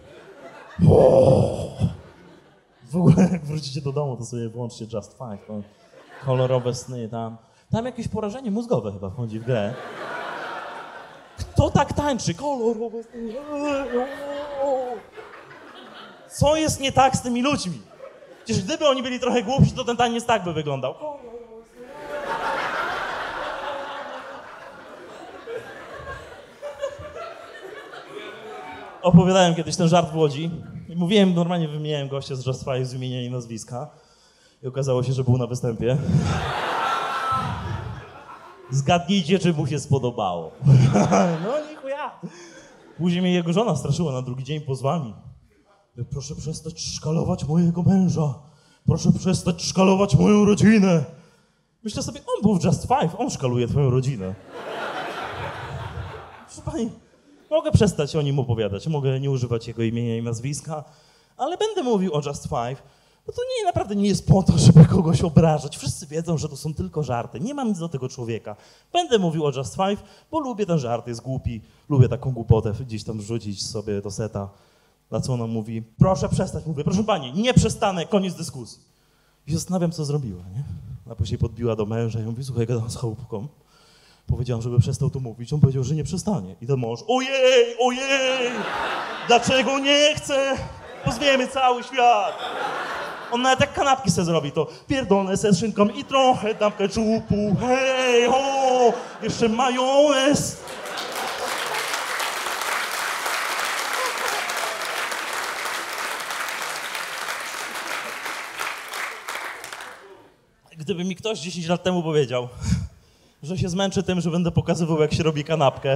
W ogóle jak wrócicie do domu, to sobie włączcie Just Five. To kolorowe sny tam. Tam jakieś porażenie mózgowe chyba wchodzi w grę. Kto tak tańczy? Kolorowe sny. Co jest nie tak z tymi ludźmi? Przecież gdyby oni byli trochę głupsi, to ten taniec tak by wyglądał. Opowiadałem kiedyś ten żart w Łodzi i mówiłem, normalnie wymieniałem gościa z Just Five z imienia i nazwiska i okazało się, że był na występie. Zgadnijcie, czy mu się spodobało. No nie chuja. Później mnie jego żona straszyła na drugi dzień pozwami. Proszę przestać szkalować mojego męża. Proszę przestać szkalować moją rodzinę. Myślę sobie, on był w Just Five, on szkaluje twoją rodzinę. Proszę pani, mogę przestać o nim opowiadać, mogę nie używać jego imienia i nazwiska, ale będę mówił o Just Five, bo to naprawdę nie jest po to, żeby kogoś obrażać. Wszyscy wiedzą, że to są tylko żarty. Nie mam nic do tego człowieka. Będę mówił o Just Five, bo lubię ten żart, jest głupi. Lubię taką głupotę gdzieś tam wrzucić sobie do seta. Na co ona mówi, proszę przestać, mówię, proszę pani, nie przestanę, koniec dyskusji. I zastanawiam, co zrobiła, nie? A później podbiła do męża i mówi, słuchaj, gadam z chałupką. Powiedziałam, żeby przestał to mówić, on powiedział, że nie przestanie. I ten mąż, ojej, ojej, dlaczego nie chce? Pozwiemy cały świat. On nawet jak kanapki se zrobi, to pierdolę se z szynką i trochę dam keczupu, hej, ho, jeszcze majonez. Gdyby mi ktoś 10 lat temu powiedział, że się zmęczę tym, że będę pokazywał, jak się robi kanapkę,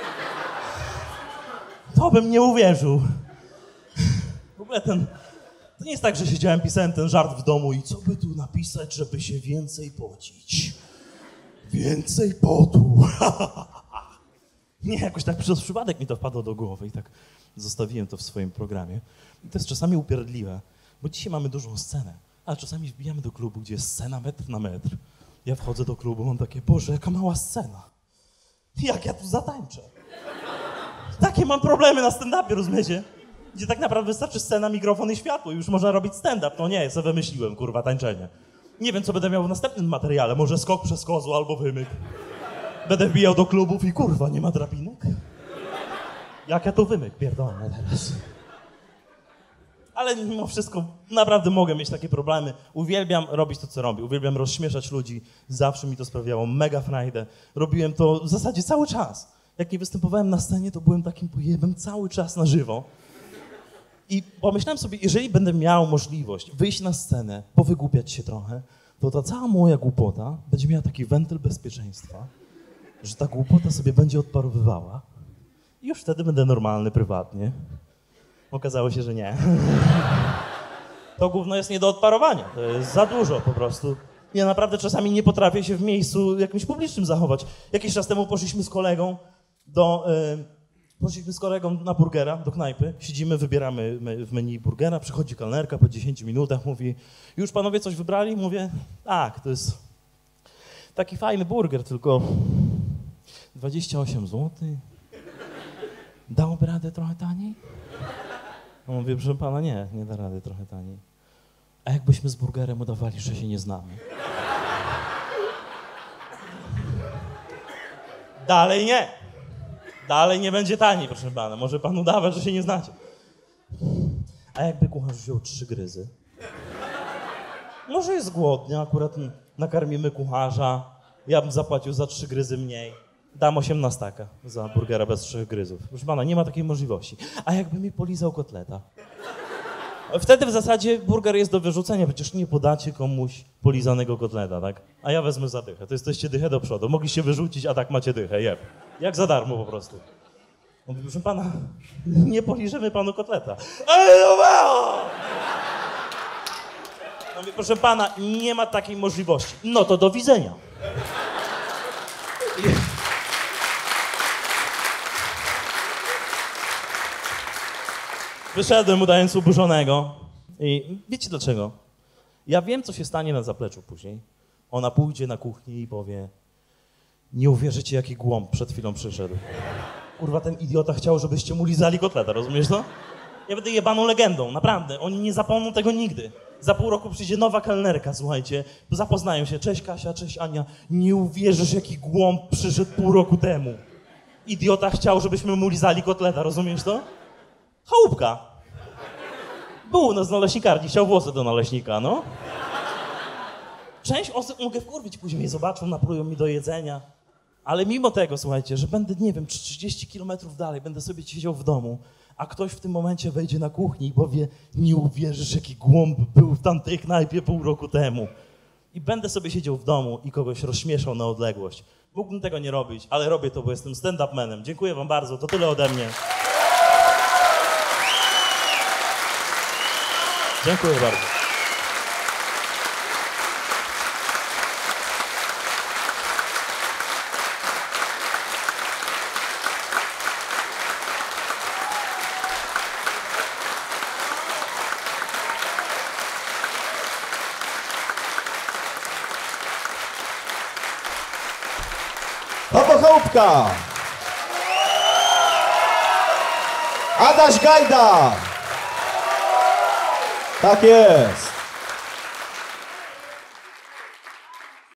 to bym nie uwierzył. W ogóle to nie jest tak, że siedziałem, pisałem ten żart w domu i co by tu napisać, żeby się więcej pocić. Więcej potu. Nie, jakoś tak przez przypadek mi to wpadło do głowy i tak zostawiłem to w swoim programie. I to jest czasami upierdliwe, bo dzisiaj mamy dużą scenę, ale czasami wbijamy do klubu, gdzie jest scena metr na metr. Ja wchodzę do klubu, mam takie, Boże, jaka mała scena. Jak ja tu zatańczę? Takie mam problemy na stand-upie, rozumiecie? Gdzie tak naprawdę wystarczy scena, mikrofon i światło i już można robić stand-up. No nie, sobie wymyśliłem, kurwa, tańczenie. Nie wiem, co będę miał w następnym materiale. Może skok przez kozło albo wymyk. Będę wbijał do klubów i kurwa, nie ma drabinek? Jak ja to wymyk, pierdolę teraz. Ale mimo wszystko naprawdę mogę mieć takie problemy. Uwielbiam robić to, co robię. Uwielbiam rozśmieszać ludzi. Zawsze mi to sprawiało mega frajdę. Robiłem to w zasadzie cały czas. Jak nie występowałem na scenie, to byłem takim pojebem cały czas na żywo. I pomyślałem sobie, jeżeli będę miał możliwość wyjść na scenę, powygłupiać się trochę, to ta cała moja głupota będzie miała taki wentyl bezpieczeństwa, że ta głupota sobie będzie odparowywała i już wtedy będę normalny prywatnie. Okazało się, że nie. To gówno jest nie do odparowania, to jest za dużo po prostu. Ja naprawdę czasami nie potrafię się w miejscu jakimś publicznym zachować. Jakiś czas temu poszliśmy z kolegą Poszliśmy z kolegą na burgera do knajpy, siedzimy, wybieramy w menu burgera, przychodzi kelnerka po 10 minutach, mówi, już panowie coś wybrali? Mówię, tak, to jest taki fajny burger, tylko 28 zł. Dałoby radę trochę taniej? Mówię, proszę pana, nie da rady trochę taniej. A jakbyśmy z burgerem udawali, że się nie znamy? Dalej nie. Dalej nie będzie taniej, proszę pana. Może pan udawać, że się nie znacie. A jakby kucharz wziął 3 gryzy? Może jest głodny, akurat nakarmimy kucharza. Ja bym zapłacił za 3 gryzy mniej. Dam 18 za burgera bez 3 gryzów. Proszę pana, nie ma takiej możliwości. A jakby mi polizał kotleta? Wtedy w zasadzie burger jest do wyrzucenia, przecież nie podacie komuś polizanego kotleta, tak? A ja wezmę za dychę, to jesteście dychę do przodu. Mogliście wyrzucić, a tak macie dychę, jeb. Jak za darmo po prostu. Mówię, proszę pana, nie poliżemy panu kotleta. Mówię, proszę pana, nie ma takiej możliwości. No to do widzenia. Wyszedłem udając oburzonego i wiecie dlaczego? Ja wiem, co się stanie na zapleczu później. Ona pójdzie na kuchnię i powie, nie uwierzycie, jaki głąb przed chwilą przyszedł. Kurwa, ten idiota chciał, żebyście mu lizali kotleta, rozumiesz to? Ja będę jebaną legendą, naprawdę. Oni nie zapomną tego nigdy. Za pół roku przyjdzie nowa kelnerka, słuchajcie. Zapoznają się. Cześć Kasia, cześć Ania. Nie uwierzysz, jaki głąb przyszedł pół roku temu. Idiota chciał, żebyśmy mu lizali kotleta, rozumiesz to? Chałupka. Był u nas naleśnikarni, chciał włosy do naleśnika, no. Część osób mogę wkurwić, później zobaczą, naplują mi do jedzenia. Ale mimo tego, słuchajcie, że będę, nie wiem, 30 kilometrów dalej, będę sobie siedział w domu, a ktoś w tym momencie wejdzie na kuchnię i powie, nie uwierzysz, jaki głąb był w tamtej knajpie pół roku temu. I będę sobie siedział w domu i kogoś rozśmieszał na odległość. Mógłbym tego nie robić, ale robię to, bo jestem stand-up manem. Dziękuję wam bardzo, to tyle ode mnie. Dziękuję bardzo. Papa Chałupka! Adaś Gajda! Tak jest!